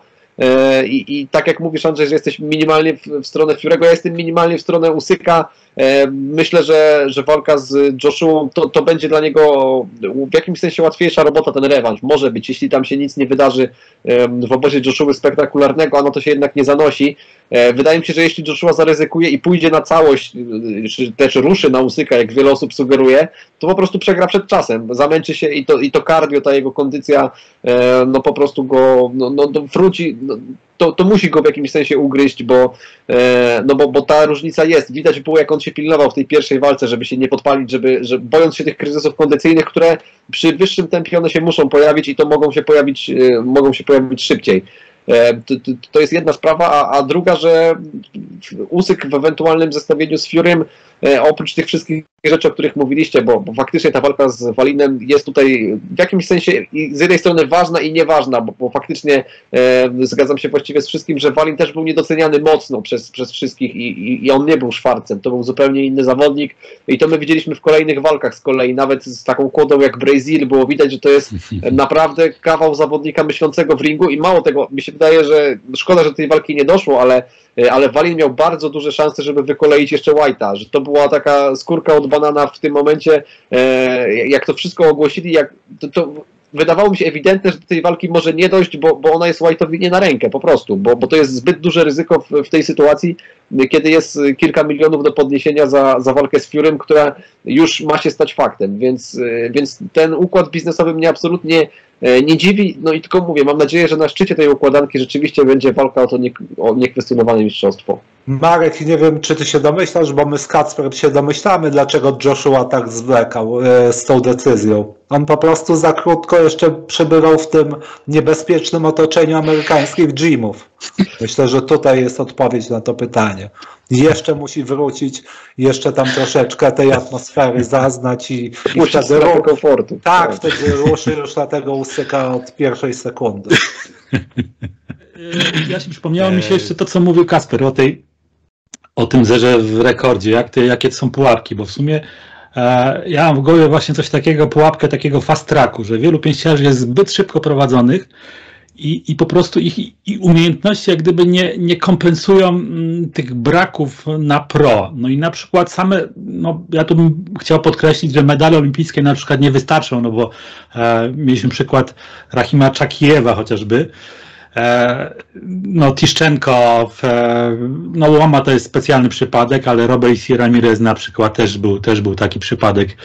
I, I tak jak mówisz, Andrzej, że jesteś minimalnie w, w stronę Fury'ego, ja jestem minimalnie w stronę Usyka. Myślę, że, że walka z Joshua to, to będzie dla niego w jakimś sensie łatwiejsza robota, ten rewanż. Może być, jeśli tam się nic nie wydarzy w obozie Joshua spektakularnego, a no to się jednak nie zanosi. Wydaje mi się, że jeśli Joshua zaryzykuje i pójdzie na całość, czy też ruszy na Usyka, jak wiele osób sugeruje, to po prostu przegra przed czasem. Zamęczy się i to, i to cardio, ta jego kondycja, no po prostu go no, no, wróci. No, To, to musi go w jakimś sensie ugryźć, bo, e, no bo, bo ta różnica jest. Widać było, jak on się pilnował w tej pierwszej walce, żeby się nie podpalić, żeby, że bojąc się tych kryzysów kondycyjnych, które przy wyższym tempie one się muszą pojawić i to mogą się pojawić, e, mogą się pojawić szybciej. E, to, to jest jedna sprawa, a, a druga, że Usyk w ewentualnym zestawieniu z Furym e, oprócz tych wszystkich rzeczy, o których mówiliście, bo, bo faktycznie ta walka z Walinem jest tutaj w jakimś sensie z jednej strony ważna i nieważna, bo, bo faktycznie e, zgadzam się właściwie z wszystkim, że Walin też był niedoceniany mocno przez, przez wszystkich i, i, i on nie był Szwarcem, to był zupełnie inny zawodnik i to my widzieliśmy w kolejnych walkach z kolei, nawet z taką kłodą jak Brazil było widać, że to jest naprawdę kawał zawodnika myślącego w ringu i mało tego, mi się wydaje, że szkoda, że do tej walki nie doszło, ale ale Walin miał bardzo duże szanse, żeby wykoleić jeszcze White'a, że to była taka skórka od banana w tym momencie, jak to wszystko ogłosili, jak to, to wydawało mi się ewidentne, że do tej walki może nie dojść, bo, bo ona jest White'owi nie na rękę po prostu, bo, bo to jest zbyt duże ryzyko w, w tej sytuacji, kiedy jest kilka milionów do podniesienia za, za walkę z Furym, która już ma się stać faktem, więc, więc ten układ biznesowy mnie absolutnie nie dziwi, no i tylko mówię, mam nadzieję, że na szczycie tej układanki rzeczywiście będzie walka o to nie, o niekwestionowane mistrzostwo. Marek, nie wiem, czy ty się domyślasz, bo my z Kacprem się domyślamy, dlaczego Joshua tak zwlekał e, z tą decyzją. On po prostu za krótko jeszcze przebywał w tym niebezpiecznym otoczeniu amerykańskich gymów. Myślę, że tutaj jest odpowiedź na to pytanie. Jeszcze musi wrócić, jeszcze tam troszeczkę tej atmosfery zaznać i, i wtedy, ru- komfortu. Tak, wtedy ruszy już na tego usyka od pierwszej sekundy. Ja się przypomniało mi się jeszcze to, co mówił Kasper o tej o tym zerze w rekordzie, jak te, jakie to są pułapki, bo w sumie e, ja mam w głowie właśnie coś takiego, pułapkę takiego fast tracku, że wielu pięściarzy jest zbyt szybko prowadzonych i, i po prostu ich i umiejętności jak gdyby nie, nie kompensują m, tych braków na pro. No i na przykład same, no ja tu bym chciał podkreślić, że medale olimpijskie na przykład nie wystarczą, no bo e, mieliśmy przykład Rahima Czakijewa chociażby, no Tiszczenko, no Łoma to jest specjalny przypadek, ale Robert Ramirez na przykład też był, też był taki przypadek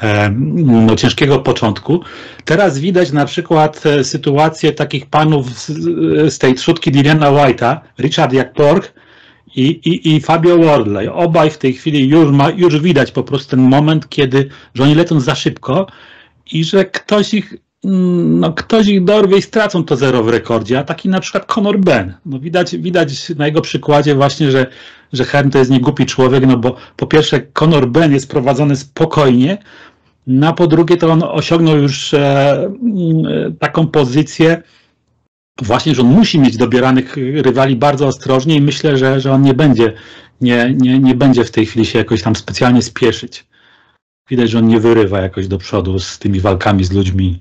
no, ciężkiego początku. Teraz widać na przykład sytuację takich panów z, z tej trzutki Dilliana White'a, Richard Jakpork i, i, i Fabio Wardley. Obaj w tej chwili już, ma, już widać po prostu ten moment, kiedy że oni lecą za szybko i że ktoś ich no ktoś ich dorwie i stracą to zero w rekordzie, a taki na przykład Conor Benn. No widać, widać na jego przykładzie właśnie, że, że Hearn to jest niegłupi człowiek, no bo po pierwsze Conor Benn jest prowadzony spokojnie, no a po drugie to on osiągnął już e, e, taką pozycję właśnie, że on musi mieć dobieranych rywali bardzo ostrożnie i myślę, że, że on nie będzie, nie, nie, nie będzie w tej chwili się jakoś tam specjalnie spieszyć. Widać, że on nie wyrywa jakoś do przodu z tymi walkami z ludźmi.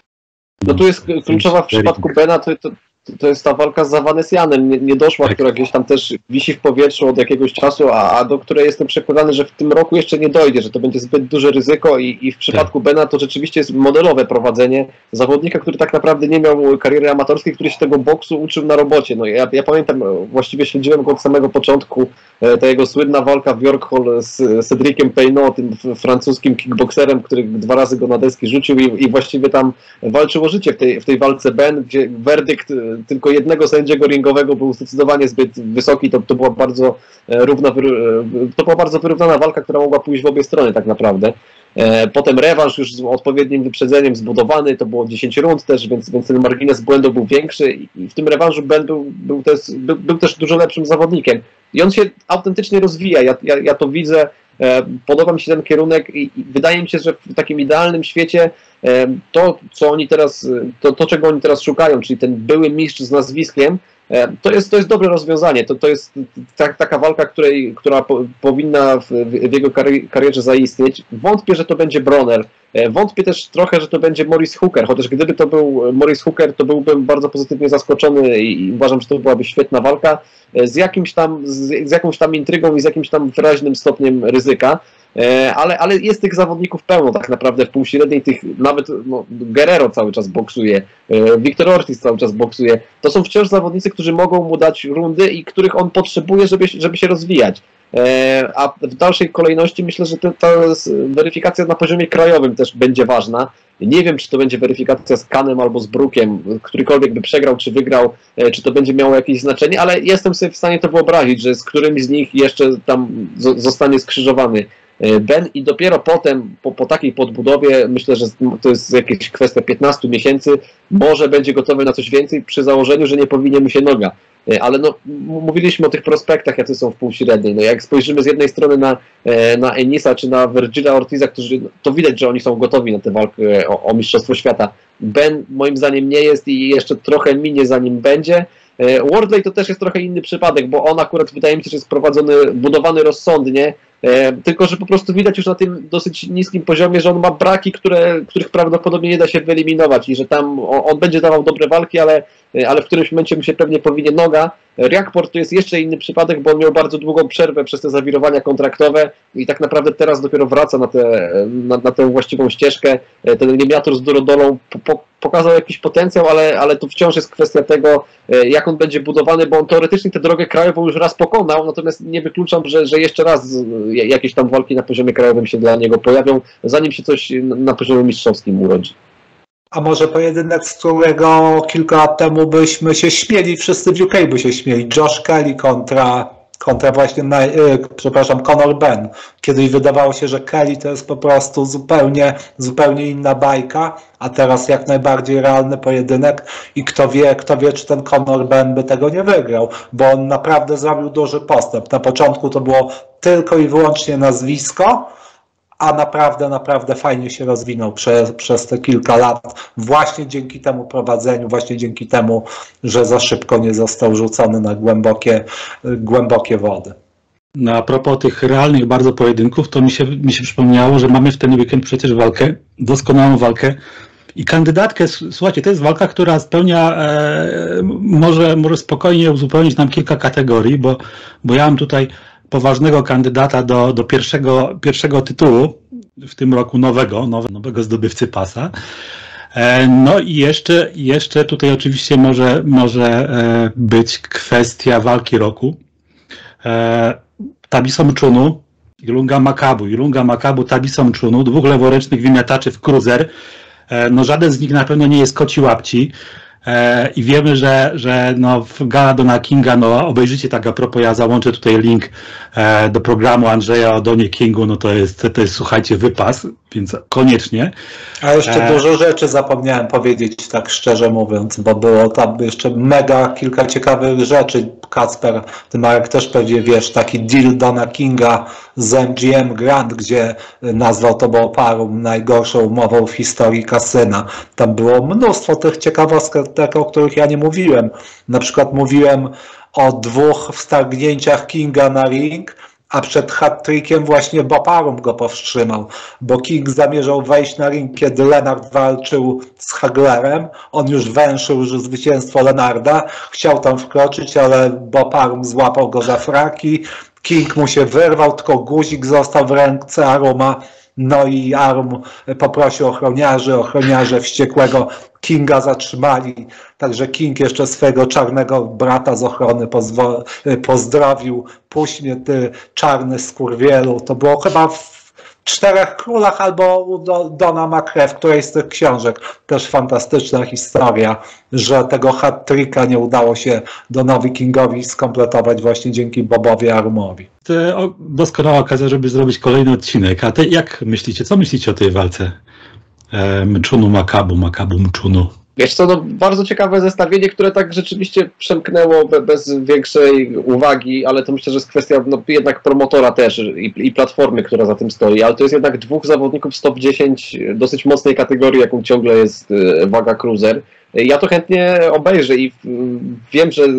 No tu jest kluczowa w przypadku Bena, to, to, to jest ta walka z Zawanesianem, nie, nie doszła, tak. Która gdzieś tam też wisi w powietrzu od jakiegoś czasu, a, a do której jestem przekonany, że w tym roku jeszcze nie dojdzie, że to będzie zbyt duże ryzyko i, i w przypadku tak. Bena to rzeczywiście jest modelowe prowadzenie zawodnika, który tak naprawdę nie miał kariery amatorskiej, który się tego boksu uczył na robocie. No ja, ja pamiętam, właściwie śledziłem go od samego początku, ta jego słynna walka w York Hall z Cedriciem Peynaud, tym francuskim kickbokserem, który dwa razy go na deski rzucił i, i właściwie tam walczył o życie w tej, w tej walce Ben, gdzie werdykt tylko jednego sędziego ringowego był zdecydowanie zbyt wysoki, to, to była bardzo równa, to była bardzo wyrównana walka, która mogła pójść w obie strony tak naprawdę. Potem rewanż już z odpowiednim wyprzedzeniem zbudowany, to było dziesięć rund też, więc, więc ten margines błędu był większy i w tym rewanżu Ben był, był, też, był, był też dużo lepszym zawodnikiem i on się autentycznie rozwija, ja, ja, ja to widzę, podoba mi się ten kierunek i, i wydaje mi się, że w takim idealnym świecie to, co oni teraz, to, to czego oni teraz szukają, czyli ten były mistrz z nazwiskiem, To jest, to jest dobre rozwiązanie. To, to jest tak, taka walka, której, która po, powinna w, w jego karierze zaistnieć. Wątpię, że to będzie Bronner. Wątpię też trochę, że to będzie Maurice Hooker, chociaż gdyby to był Maurice Hooker, to byłbym bardzo pozytywnie zaskoczony i uważam, że to byłaby świetna walka z jakimś tam, z, z jakąś tam intrygą i z jakimś tam wyraźnym stopniem ryzyka. Ale, ale jest tych zawodników pełno tak naprawdę w półśredniej, tych nawet no, Guerrero cały czas boksuje, Victor Ortiz cały czas boksuje. To są wciąż zawodnicy, którzy mogą mu dać rundy i których on potrzebuje, żeby, żeby się rozwijać. A w dalszej kolejności myślę, że ta, ta weryfikacja na poziomie krajowym też będzie ważna. Nie wiem, czy to będzie weryfikacja z Kanem albo z Brookiem, którykolwiek by przegrał czy wygrał, czy to będzie miało jakieś znaczenie, ale jestem sobie w stanie to wyobrazić, że z którymś z nich jeszcze tam zostanie skrzyżowany Ben i dopiero potem, po, po takiej podbudowie, myślę, że to jest jakieś kwestia piętnastu miesięcy, może będzie gotowy na coś więcej przy założeniu, że nie powinie mu się noga. ale no, mówiliśmy o tych prospektach, jacy są w półśredniej. No, jak spojrzymy z jednej strony na, na Enisa czy na Virgila Ortiza, którzy, to widać, że oni są gotowi na tę walkę o, o Mistrzostwo Świata. Ben moim zdaniem nie jest i jeszcze trochę minie, zanim będzie. Wardley to też jest trochę inny przypadek, bo on akurat wydaje mi się, że jest prowadzony, budowany rozsądnie, e, tylko że po prostu widać już na tym dosyć niskim poziomie, że on ma braki, które, których prawdopodobnie nie da się wyeliminować i że tam on, on będzie dawał dobre walki, ale, ale w którymś momencie mu się pewnie powinie noga. Riakporhe to jest jeszcze inny przypadek, bo on miał bardzo długą przerwę przez te zawirowania kontraktowe i tak naprawdę teraz dopiero wraca na, te, na, na tę właściwą ścieżkę. Ten Niemiator z Durodolą po, po, pokazał jakiś potencjał, ale, ale tu wciąż jest kwestia tego, jak on będzie budowany, bo on teoretycznie tę drogę krajową już raz pokonał, natomiast nie wykluczam, że, że jeszcze raz jakieś tam walki na poziomie krajowym się dla niego pojawią, zanim się coś na poziomie mistrzowskim urodzi. A może pojedynek, z którego kilka lat temu byśmy się śmieli, wszyscy w U K by się śmieli. Josh Kelly kontra, kontra właśnie, yy, przepraszam, Conor Benn. Kiedyś wydawało się, że Kelly to jest po prostu zupełnie, zupełnie inna bajka, a teraz jak najbardziej realny pojedynek i kto wie, kto wie, czy ten Conor Benn by tego nie wygrał, bo on naprawdę zrobił duży postęp. Na początku to było tylko i wyłącznie nazwisko, a naprawdę, naprawdę fajnie się rozwinął przez, przez te kilka lat, właśnie dzięki temu prowadzeniu, właśnie dzięki temu, że za szybko nie został rzucony na głębokie, głębokie wody. No a propos tych realnych bardzo pojedynków, to mi się, mi się przypomniało, że mamy w ten weekend przecież walkę, doskonałą walkę i kandydatkę, słuchajcie, to jest walka, która spełnia, e, może, może spokojnie uzupełnić nam kilka kategorii, bo, bo ja mam tutaj poważnego kandydata do, do pierwszego, pierwszego tytułu w tym roku nowego, nowe, nowego zdobywcy pasa. E, no i jeszcze, jeszcze tutaj oczywiście może, może e, być kwestia walki roku. E, Tabiso Mchunu, Ilunga Makabu. Ilunga Makabu, Tabiso Mchunu, dwóch leworęcznych wymiataczy w cruiser. E, no żaden z nich na pewno nie jest koci łapci. I wiemy, że, że no w Gala Dona Kinga, no obejrzycie tak a propos, ja załączę tutaj link do programu Andrzeja o Donie Kingu, no to jest, to jest słuchajcie, wypas, więc koniecznie. A jeszcze e... dużo rzeczy zapomniałem powiedzieć, tak szczerze mówiąc, bo było tam jeszcze mega kilka ciekawych rzeczy. Kacper, ty Marek też pewnie wiesz, taki deal Dona Kinga z M G M Grand, gdzie nazwał to Boparum najgorszą umową w historii kasyna. Tam było mnóstwo tych ciekawostek, o których ja nie mówiłem. Na przykład mówiłem o dwóch wstargnięciach Kinga na ring, a przed hat-trickiem właśnie Boparum go powstrzymał, bo King zamierzał wejść na ring, kiedy Lennart walczył z Haglerem. On już węszył już zwycięstwo Lennarda, chciał tam wkroczyć, ale Boparum złapał go za fraki. King mu się wyrwał, tylko guzik został w ręce Aruma. No i Arum poprosił ochroniarzy, ochroniarze wściekłego Kinga zatrzymali, także King jeszcze swojego czarnego brata z ochrony pozdrowił, puść mnie ty czarny skurwielu. To było chyba w Czterech Królach albo u Dona McRae, w którejś z tych książek. Też fantastyczna historia, że tego hat-tricka nie udało się Donowi Kingowi skompletować właśnie dzięki Bobowi Arumowi. To doskonała okazja, żeby zrobić kolejny odcinek. A ty jak myślicie, co myślicie o tej walce? E, Mchunu Makabu, Makabu Mchunu. Wiesz co, no bardzo ciekawe zestawienie, które tak rzeczywiście przemknęło bez większej uwagi, ale to myślę, że jest kwestia no, jednak promotora też i, i platformy, która za tym stoi, ale to jest jednak dwóch zawodników z top dziesięć dosyć mocnej kategorii, jaką ciągle jest waga cruiser. Ja to chętnie obejrzę i wiem, że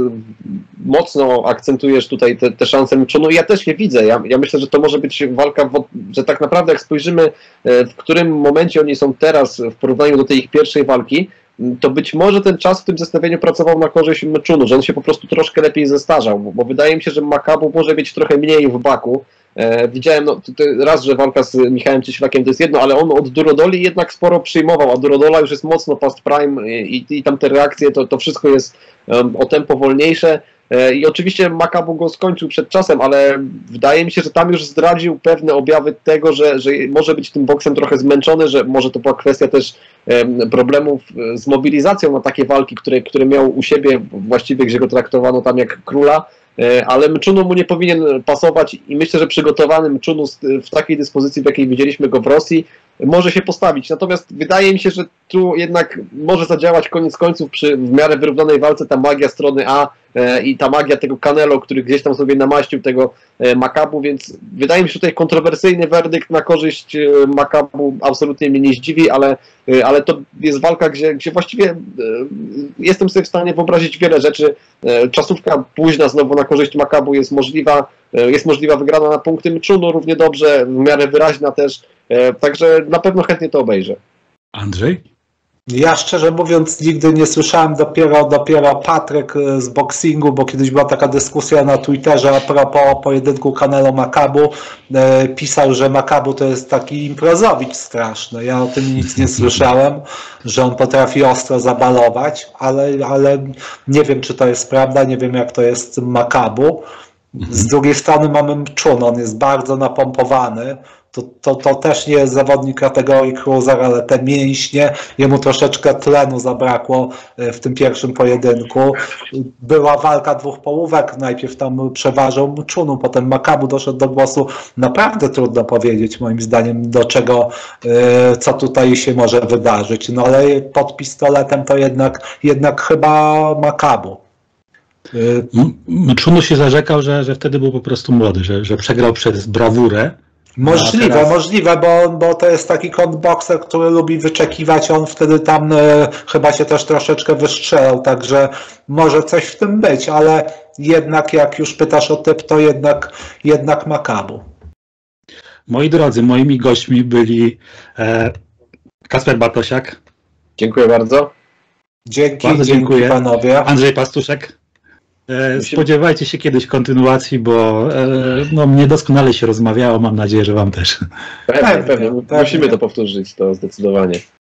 mocno akcentujesz tutaj te, te szanse Mchunu i ja też je widzę. Ja, ja myślę, że to może być walka, że tak naprawdę jak spojrzymy, w którym momencie oni są teraz w porównaniu do tej ich pierwszej walki, to być może ten czas w tym zestawieniu pracował na korzyść Mchunu, że on się po prostu troszkę lepiej zestarzał, bo, bo wydaje mi się, że Makabu może mieć trochę mniej w baku. E, widziałem no, to, to raz, że walka z Michałem Cieślakiem to jest jedno, ale on od Durodoli jednak sporo przyjmował, a Durodola już jest mocno past prime i, i tam te reakcje, to, to wszystko jest um, o tempo wolniejsze. I oczywiście Makabu go skończył przed czasem, ale wydaje mi się, że tam już zdradził pewne objawy tego, że, że może być tym boksem trochę zmęczony, że może to była kwestia też problemów z mobilizacją na takie walki, które, które miał u siebie właściwie, gdzie go traktowano tam jak króla, ale Mchunu mu nie powinien pasować i myślę, że przygotowany Mchunu w takiej dyspozycji, w jakiej widzieliśmy go w Rosji, może się postawić. Natomiast wydaje mi się, że tu jednak może zadziałać koniec końców przy w miarę wyrównanej walce ta magia strony A e, i ta magia tego Canelo, który gdzieś tam sobie namaścił tego e, Makabu, więc wydaje mi się, że tutaj kontrowersyjny werdykt na korzyść e, Makabu absolutnie mnie nie zdziwi, ale, e, ale to jest walka, gdzie, gdzie właściwie e, jestem sobie w stanie wyobrazić wiele rzeczy. E, czasówka późna znowu na korzyść Makabu jest możliwa, e, jest możliwa wygrana na punkty meczu, no równie dobrze, w miarę wyraźna też, e, także na pewno chętnie to obejrzę. Andrzej? Ja szczerze mówiąc nigdy nie słyszałem, dopiero, dopiero Patryk z boxingu, bo kiedyś była taka dyskusja na Twitterze a propos pojedynku Canelo Makabu, e, pisał, że Makabu to jest taki imprezowicz straszny. Ja o tym nic nie słyszałem, że on potrafi ostro zabalować, ale, ale nie wiem, czy to jest prawda, nie wiem, jak to jest z Makabu. Z drugiej strony mamy Mczun, on jest bardzo napompowany. To, to, to też nie jest zawodnik kategorii cruiser, ale te mięśnie, jemu troszeczkę tlenu zabrakło w tym pierwszym pojedynku. Była walka dwóch połówek, najpierw tam przeważał Mczunu, potem Makabu doszedł do głosu. Naprawdę trudno powiedzieć moim zdaniem, do czego, co tutaj się może wydarzyć. No ale pod pistoletem to jednak, jednak chyba Makabu. Mczunu się zarzekał, że, że wtedy był po prostu młody, że, że przegrał przez brawurę. Możliwe, teraz... możliwe, bo, bo to jest taki kontbokser, który lubi wyczekiwać, on wtedy tam e, chyba się też troszeczkę wystrzelał, także może coś w tym być, ale jednak jak już pytasz o typ, to jednak, jednak Makabu. Moi drodzy, moimi gośćmi byli e, Kasper Bartosiak. Dziękuję bardzo. Dzięki, bardzo dzięki dziękuję. Panowie. Andrzej Pastuszek. Spodziewajcie się kiedyś kontynuacji, bo no, mnie doskonale się rozmawiało, mam nadzieję, że wam też. Pewnie, pewnie. Musimy to powtórzyć, to zdecydowanie.